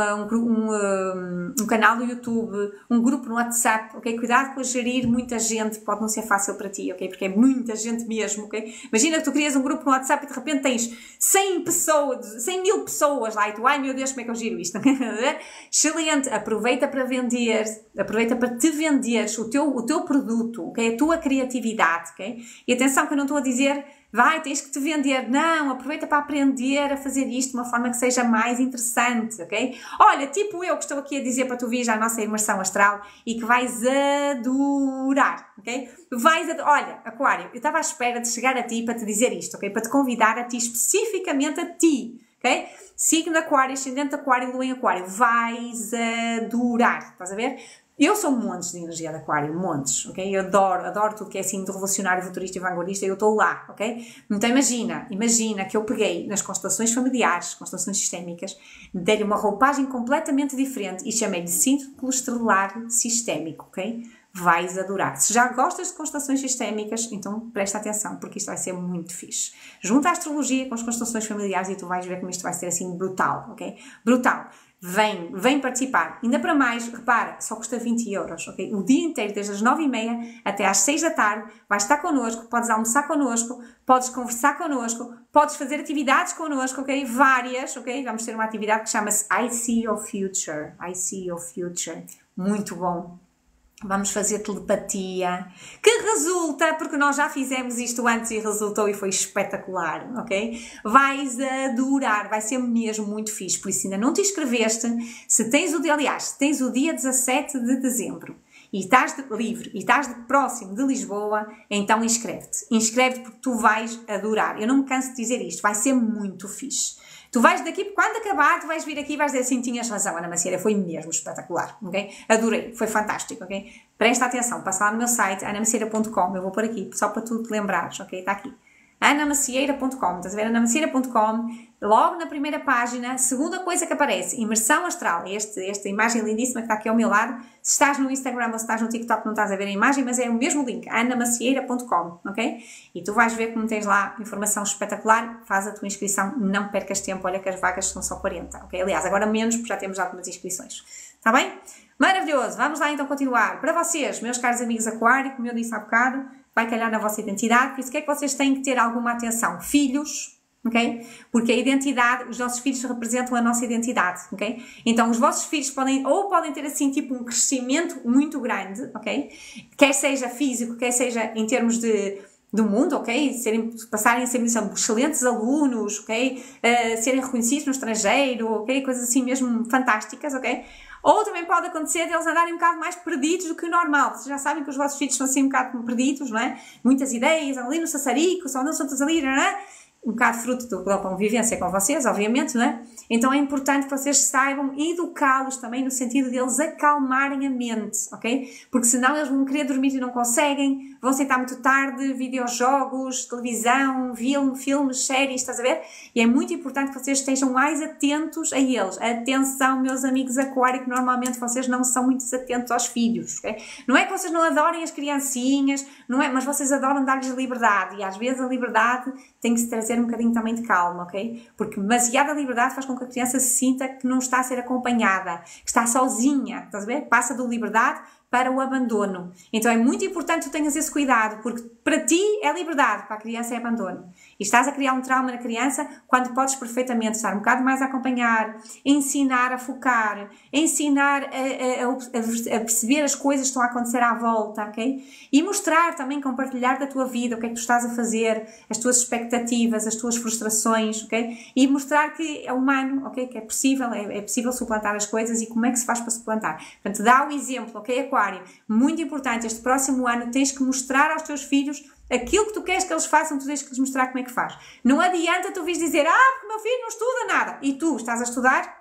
um canal no YouTube, um grupo no WhatsApp, ok? Cuidado com a gerir muita gente, pode não ser fácil para ti, ok? Porque é muita gente mesmo, ok? Imagina que tu crias um grupo no WhatsApp e de repente tens 100 mil pessoas lá e tu, ai meu Deus, como é que eu giro isto? Excelente, aproveita para vender, aproveita para te venderes o teu produto, ok? A tua criatividade, ok? E atenção que eu não estou a dizer, vai, tens que te vender. Não, aproveita para aprender a fazer isto de uma forma que seja mais interessante, ok? Olha, tipo eu que estou aqui a dizer para tu vires à nossa imersão astral e que vais adorar, ok? Olha, Aquário, eu estava à espera de chegar a ti para te dizer isto, ok? Para te convidar a ti, especificamente a ti, ok? Signo Aquário, ascendente Aquário, lua em Aquário. Vais adorar, estás a ver? Eu sou montes de energia de Aquário, montes, ok? Eu adoro tudo que é assim de revolucionário, futurista e vanguardista, eu estou lá, ok? Então imagina que eu peguei nas constelações familiares, constelações sistémicas, dei-lhe uma roupagem completamente diferente e chamei-lhe círculo estrelar sistémico, ok? Vais adorar. Se já gostas de constelações sistémicas, então presta atenção, porque isto vai ser muito fixe. Junta a astrologia com as constelações familiares e tu vais ver como isto vai ser assim brutal, ok? Brutal. Vem participar. Ainda para mais, repara, só custa 20 euros, ok? O dia inteiro, desde as 9h30 até às 6 da tarde, vais estar connosco, podes almoçar connosco, podes conversar connosco, podes fazer atividades connosco, ok? Várias, ok? Vamos ter uma atividade que chama-se I See Your Future. I See Your Future. Muito bom. Vamos fazer telepatia, que resulta, porque nós já fizemos isto antes e resultou e foi espetacular, ok? Vais adorar, vai ser mesmo muito fixe, por isso ainda não te inscreveste, se tens o dia 17 de dezembro e estás livre e estás próximo de Lisboa, então inscreve-te. Inscreve-te porque tu vais adorar. Eu não me canso de dizer isto, vai ser muito fixe. Tu vais daqui, quando acabar, tu vais vir aqui e vais dizer assim, tinhas razão, Ana Macieira, foi mesmo espetacular, ok? Adorei, foi fantástico, ok? Presta atenção, passa lá no meu site, anamacieira.com, eu vou pôr aqui, só para tu te lembrares, ok? Está aqui. anamacieira.com, estás a ver? anamacieira.com, logo na primeira página, segunda coisa que aparece, imersão astral, esta imagem lindíssima que está aqui ao meu lado. Se estás no Instagram ou se estás no TikTok não estás a ver a imagem, mas é o mesmo link, anamacieira.com, ok? E tu vais ver como tens lá informação espetacular, faz a tua inscrição, não percas tempo, olha que as vagas são só 40, ok? Aliás, agora menos porque já temos algumas inscrições, está bem? Maravilhoso, vamos lá então continuar. Para vocês, meus caros amigos aquário, como eu disse há bocado, vai calhar na vossa identidade, por isso que é que vocês têm que ter alguma atenção? Filhos, ok? Porque a identidade, os nossos filhos representam a nossa identidade, ok? Então os vossos filhos podem ter assim tipo um crescimento muito grande, ok? Quer seja físico, quer seja em termos do mundo, ok? Passarem a ser excelentes alunos, ok? Serem reconhecidos no estrangeiro, ok? Coisas assim mesmo fantásticas, ok? Ou também pode acontecer de eles andarem um bocado mais perdidos do que o normal. Vocês já sabem que os vossos filhos são assim um bocado perdidos, não é? Muitas ideias, ali no sassarico, só não são todos ali, não é? Um bocado fruto da convivência com vocês, obviamente, não é? Então é importante que vocês saibam educá-los também no sentido de eles acalmarem a mente, ok? Porque senão eles vão querer dormir e não conseguem, vão sentar muito tarde, videojogos, televisão, filmes, séries, estás a ver? E é muito importante que vocês estejam mais atentos a eles. Atenção, meus amigos aquário, que normalmente vocês não são muito atentos aos filhos, ok? Não é que vocês não adorem as criancinhas, não é? Mas vocês adoram dar-lhes liberdade e às vezes a liberdade tem que se trazer um bocadinho também de calma, ok? Porque demasiada liberdade faz com que a criança se sinta que não está a ser acompanhada, que está sozinha, estás a ver? Passa do liberdade para o abandono. Então é muito importante que tu tenhas esse cuidado, porque para ti é liberdade, para a criança é abandono. E estás a criar um trauma na criança quando podes perfeitamente estar um bocado mais a acompanhar, ensinar a focar, ensinar a perceber as coisas que estão a acontecer à volta, ok? E mostrar também, compartilhar da tua vida, o que é que tu estás a fazer, as tuas expectativas, as tuas frustrações, ok? E mostrar que é humano, ok? Que é possível suplantar as coisas e como é que se faz para suplantar. Portanto, dá o exemplo, ok, Aquário? Muito importante, este próximo ano tens que mostrar aos teus filhos aquilo que tu queres que eles façam, tu tens que lhes mostrar como é que faz. Não adianta tu vires dizer, porque o meu filho não estuda nada. E tu estás a estudar?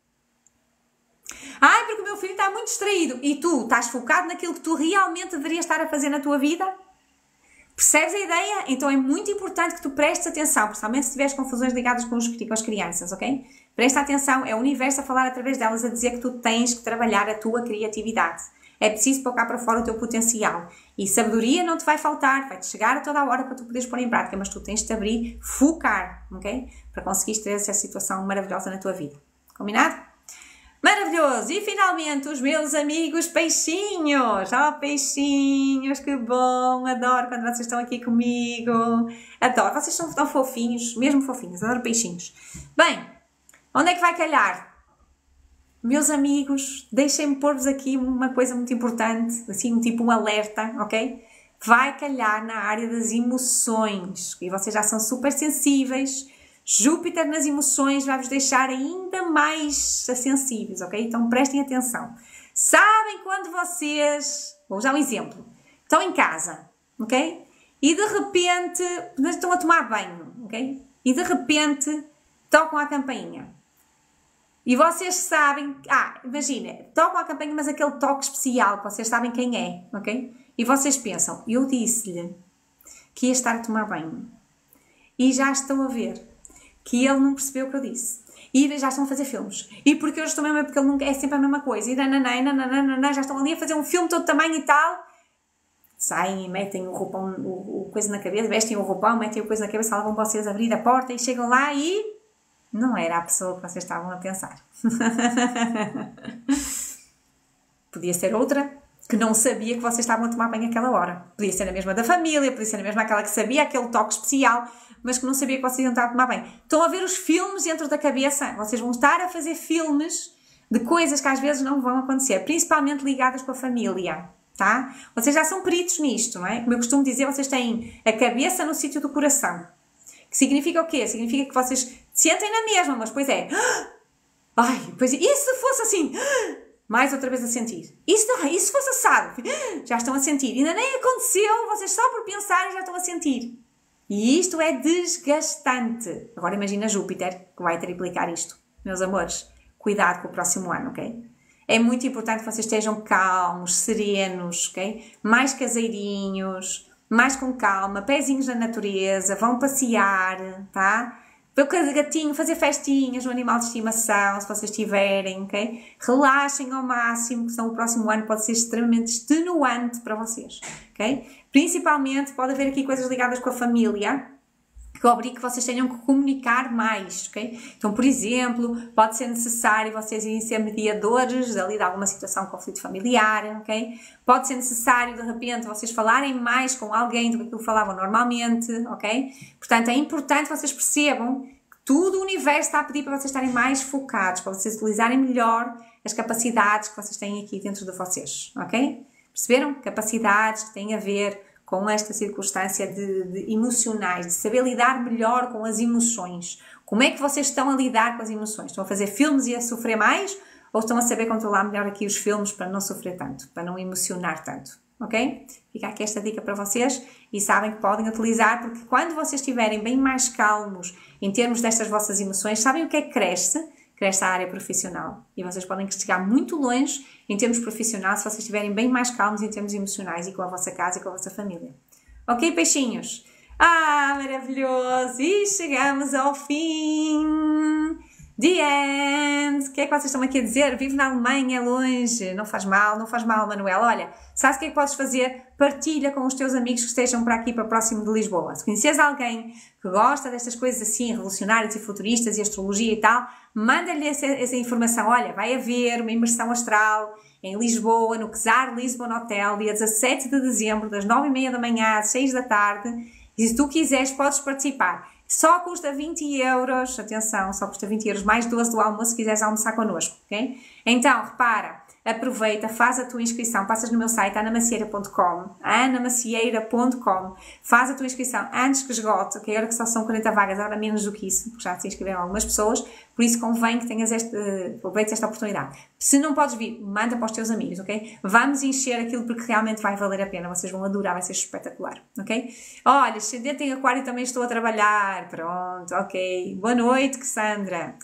Porque o meu filho está muito distraído. E tu estás focado naquilo que tu realmente deverias estar a fazer na tua vida? Percebes a ideia? Então é muito importante que tu prestes atenção, principalmente se tiveres confusões ligadas com as crianças, ok? Presta atenção, é o universo a falar através delas, a dizer que tu tens que trabalhar a tua criatividade. É preciso pôr cá para fora o teu potencial. E sabedoria não te vai faltar, vai-te chegar a toda a hora para tu poderes pôr em prática, mas tu tens de te abrir, focar, ok? Para conseguires ter essa situação maravilhosa na tua vida. Combinado? Maravilhoso! E finalmente os meus amigos peixinhos! Peixinhos, que bom! Adoro quando vocês estão aqui comigo. Adoro, vocês são tão fofinhos, mesmo fofinhos, adoro peixinhos. Bem, onde é que vai calhar? Meus amigos, deixem-me pôr-vos aqui uma coisa muito importante, assim, tipo um alerta, ok? Vai calhar na área das emoções, e vocês já são super sensíveis. Júpiter nas emoções vai-vos deixar ainda mais sensíveis, ok? Então prestem atenção. Sabem quando vocês, vou usar um exemplo, estão em casa, ok? E de repente, estão a tomar banho, ok? E de repente tocam a campainha. E vocês sabem, imagina, tocam a campainha, mas aquele toque especial, que vocês sabem quem é, ok? E vocês pensam, eu disse-lhe que ia estar a tomar banho. E já estão a ver que ele não percebeu o que eu disse. E já estão a fazer filmes. E porque eu estou mesmo, porque ele nunca é sempre a mesma coisa. E já estão ali a fazer um filme todo tamanho e tal. Saem e metem o roupão, o coisa na cabeça, vestem o roupão, metem o coisa na cabeça, lá vão vocês abrir a porta e chegam lá e não era a pessoa que vocês estavam a pensar. Podia ser outra que não sabia que vocês estavam a tomar banho àquela hora. Podia ser a mesma da família, podia ser a mesma aquela que sabia aquele toque especial, mas que não sabia que vocês iam estar a tomar banho. Estão a ver os filmes dentro da cabeça? Vocês vão estar a fazer filmes de coisas que às vezes não vão acontecer, principalmente ligadas com a família. tá? Vocês já são peritos nisto, não é? Como eu costumo dizer, vocês têm a cabeça no sítio do coração. Que significa o quê? Significa que vocês sentem na mesma, mas depois é... Ai, pois e se fosse assim? Mais outra vez a sentir. E se fosse assado? Já estão a sentir. Ainda nem aconteceu, vocês só por pensarem já estão a sentir. E isto é desgastante. Agora imagina Júpiter, que vai triplicar isto. Meus amores, cuidado com o próximo ano, ok? É muito importante que vocês estejam calmos, serenos, ok? Mais caseirinhos, mais com calma, pezinhos na natureza, vão passear, tá? Ver o gatinho, fazer festinhas no animal de estimação, se vocês tiverem, ok? Relaxem ao máximo, que senão o próximo ano pode ser extremamente extenuante para vocês, ok? Principalmente pode haver aqui coisas ligadas com a família, que obrigue que vocês tenham que comunicar mais, ok? Então, por exemplo, pode ser necessário vocês irem ser mediadores ali de alguma situação de conflito familiar, ok? Pode ser necessário, de repente, vocês falarem mais com alguém do que aquilo que falavam normalmente, ok? Portanto, é importante que vocês percebam que tudo o universo está a pedir para vocês estarem mais focados, para vocês utilizarem melhor as capacidades que vocês têm aqui dentro de vocês, ok? Perceberam? Capacidades que têm a ver com esta circunstância de emocionais, de saber lidar melhor com as emoções. Como é que vocês estão a lidar com as emoções? Estão a fazer filmes e a sofrer mais? Ou estão a saber controlar melhor aqui os filmes para não sofrer tanto, para não emocionar tanto? Ok? Fica aqui esta dica para vocês e sabem que podem utilizar, porque quando vocês estiverem bem mais calmos em termos destas vossas emoções, sabem o que é que cresce? Cresce a área profissional. E vocês podem chegar muito longe em termos profissionais se vocês estiverem bem mais calmos em termos emocionais e com a vossa casa e com a vossa família. Ok, peixinhos? Ah, maravilhoso! E chegamos ao fim! The end! O que é que vocês estão aqui a dizer? Vivo na Alemanha, longe. Não faz mal, Manuel. Olha, sabes o que é que podes fazer? Partilha com os teus amigos que estejam para aqui, para próximo de Lisboa. Se conheces alguém que gosta destas coisas assim, revolucionárias e futuristas e astrologia e tal, manda-lhe essa informação. Olha, vai haver uma imersão astral em Lisboa, no Czar Lisbon Hotel, dia 17 de dezembro, das 9h30 da manhã às 6 da tarde. E se tu quiseres, podes participar. Só custa 20 euros, atenção, só custa 20 euros, mais 12 do almoço se quiseres almoçar connosco, ok? Então, repara, aproveita, faz a tua inscrição, passas no meu site anamacieira.com, faz a tua inscrição antes que esgote, ok? Agora que só são 40 vagas, agora menos do que isso, porque já se inscreveram algumas pessoas, por isso convém que tenhas aproveites esta oportunidade. Se não podes vir, manda para os teus amigos, ok? Vamos encher aquilo porque realmente vai valer a pena, vocês vão adorar, vai ser espetacular, ok? Olha, ascendente em aquário também estou a trabalhar, pronto, ok. Boa noite, Cassandra.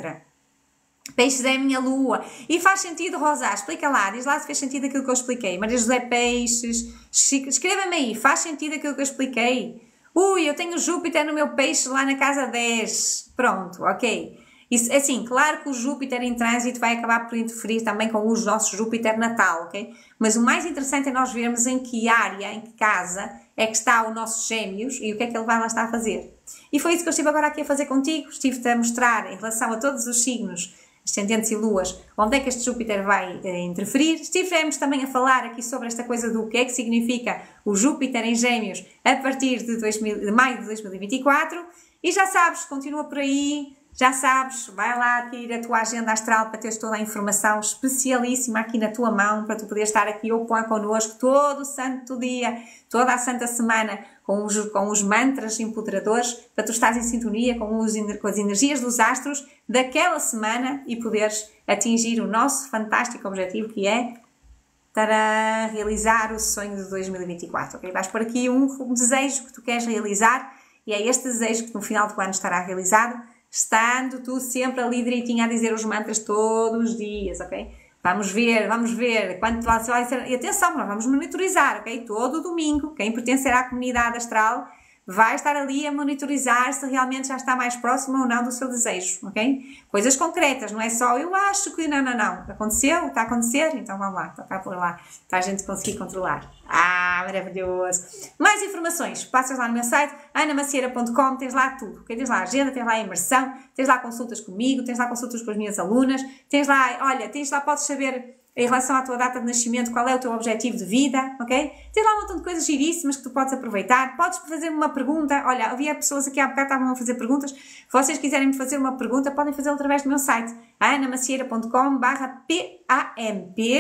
Peixes é a minha lua. E faz sentido, Rosa? Explica lá. Diz lá se fez sentido aquilo que eu expliquei. Maria José Peixes. Escreva-me aí. Faz sentido aquilo que eu expliquei? Ui, eu tenho Júpiter no meu peixe lá na casa 10. Pronto, ok. Isso, assim, claro que o Júpiter em trânsito vai acabar por interferir também com o nosso Júpiter natal, ok? Mas o mais interessante é nós vermos em que área, em que casa é que está o nosso Gêmeos e o que é que ele vai lá estar a fazer. E foi isso que eu estive agora aqui a fazer contigo. Estive-te a mostrar em relação a todos os signos, ascendentes e luas, onde é que este Júpiter vai interferir. Estivemos também a falar aqui sobre esta coisa do que é que significa o Júpiter em Gêmeos a partir de maio de 2024. E já sabes, continua por aí, já sabes, vai lá tirar a tua agenda astral para teres toda a informação especialíssima aqui na tua mão, para tu poderes estar aqui ou connosco todo o santo dia, toda a santa semana, com os mantras empoderadores, para tu estares em sintonia com as energias dos astros daquela semana e poderes atingir o nosso fantástico objetivo, que é para realizar o sonho de 2024. Okay? Vais por aqui um desejo que tu queres realizar e é este desejo que no final do ano estará realizado, estando tu sempre ali direitinho a dizer os mantras todos os dias, ok? Vamos ver quanto vai ser. E atenção, nós vamos monitorizar, ok? Todo domingo, quem pertencer à comunidade astral vai estar ali a monitorizar se realmente já está mais próximo ou não do seu desejo, ok? Coisas concretas, não é só eu acho que não. Aconteceu? Está a acontecer? Então vamos lá, tocar por lá, para a gente conseguir controlar. Ah, maravilhoso! Mais informações, passas lá no meu site, anamacieira.com, tens lá tudo, ok? Tens lá a agenda, tens lá a imersão, tens lá consultas comigo, tens lá consultas com as minhas alunas, tens lá, podes saber em relação à tua data de nascimento, qual é o teu objetivo de vida, ok? Tens lá um montão de coisas giríssimas que tu podes aproveitar. Podes fazer uma pergunta. Olha, havia pessoas aqui há bocado que estavam a fazer perguntas. Se vocês quiserem me fazer uma pergunta, podem fazê-lo através do meu site, anamacieira.com/PAMP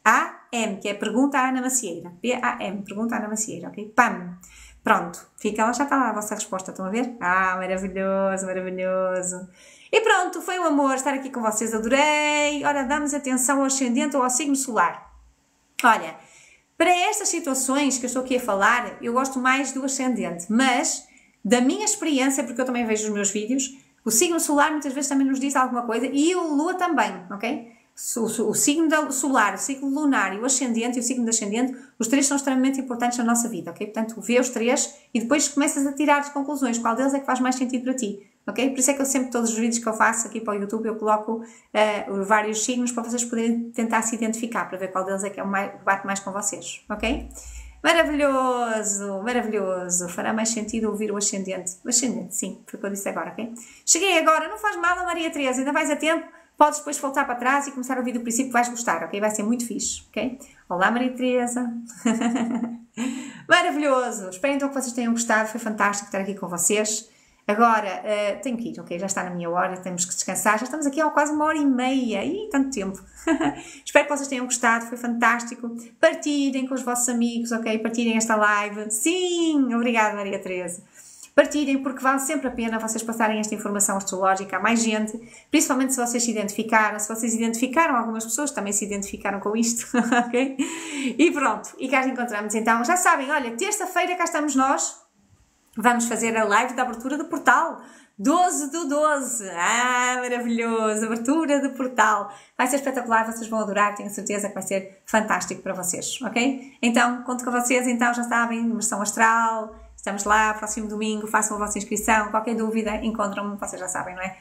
P-A-M, que é pergunta à Ana Macieira. P-A-M, pergunta à Ana Macieira, ok? PAM. Pronto, ela já está lá a vossa resposta, estão a ver? Ah, maravilhoso, maravilhoso. E pronto, foi um amor estar aqui com vocês, adorei. Ora, damos atenção ao ascendente ou ao signo solar. Olha, para estas situações que eu estou aqui a falar, eu gosto mais do ascendente, mas da minha experiência, porque eu também vejo os meus vídeos, o signo solar muitas vezes também nos diz alguma coisa e o lua também, ok? O signo solar, o signo lunar e o ascendente e o signo do ascendente, os três são extremamente importantes na nossa vida, ok? Portanto, vê os três e depois começas a tirar as conclusões, qual deles é que faz mais sentido para ti, ok? Por isso é que eu sempre, todos os vídeos que eu faço aqui para o YouTube, eu coloco vários signos para vocês poderem tentar se identificar, para ver qual deles é que bate mais com vocês, ok? Maravilhoso, maravilhoso. Fará mais sentido ouvir o ascendente. O ascendente, sim, foi o que eu disse agora, ok? Cheguei agora, não faz mal, Maria Teresa, ainda vais a tempo. Podes depois voltar para trás e começar a ouvir do princípio, vais gostar, ok? Vai ser muito fixe, ok? Olá, Maria Teresa. Maravilhoso. Espero então que vocês tenham gostado, foi fantástico estar aqui com vocês. Agora, tenho que ir, ok? Já está na minha hora, temos que descansar. Já estamos aqui há quase 1h30. Ih, tanto tempo. Espero que vocês tenham gostado, foi fantástico. Partilhem com os vossos amigos, ok? Partilhem esta live. Sim! Obrigada, Maria Teresa. Partilhem, porque vale sempre a pena vocês passarem esta informação astrológica a mais gente, principalmente se vocês se identificaram, se vocês identificaram, algumas pessoas também se identificaram com isto, ok? E pronto, e cá nos encontramos então. Já sabem, olha, terça-feira cá estamos nós, vamos fazer a live da abertura do portal, 12/12, maravilhoso, abertura do portal, vai ser espetacular, vocês vão adorar, tenho certeza que vai ser fantástico para vocês, ok? Então, conto com vocês, então já sabem, imersão astral. Estamos lá, próximo domingo, façam a vossa inscrição. Qualquer dúvida, encontram-me, vocês já sabem, não é?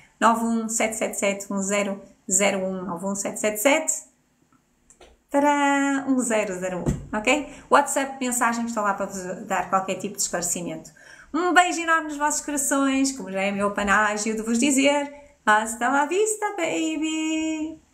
917771001, 91777-1001, ok? WhatsApp, mensagem, estou lá para vos dar qualquer tipo de esclarecimento. Um beijo enorme nos vossos corações, como já é meu panágio de vos dizer. Hasta la vista, baby!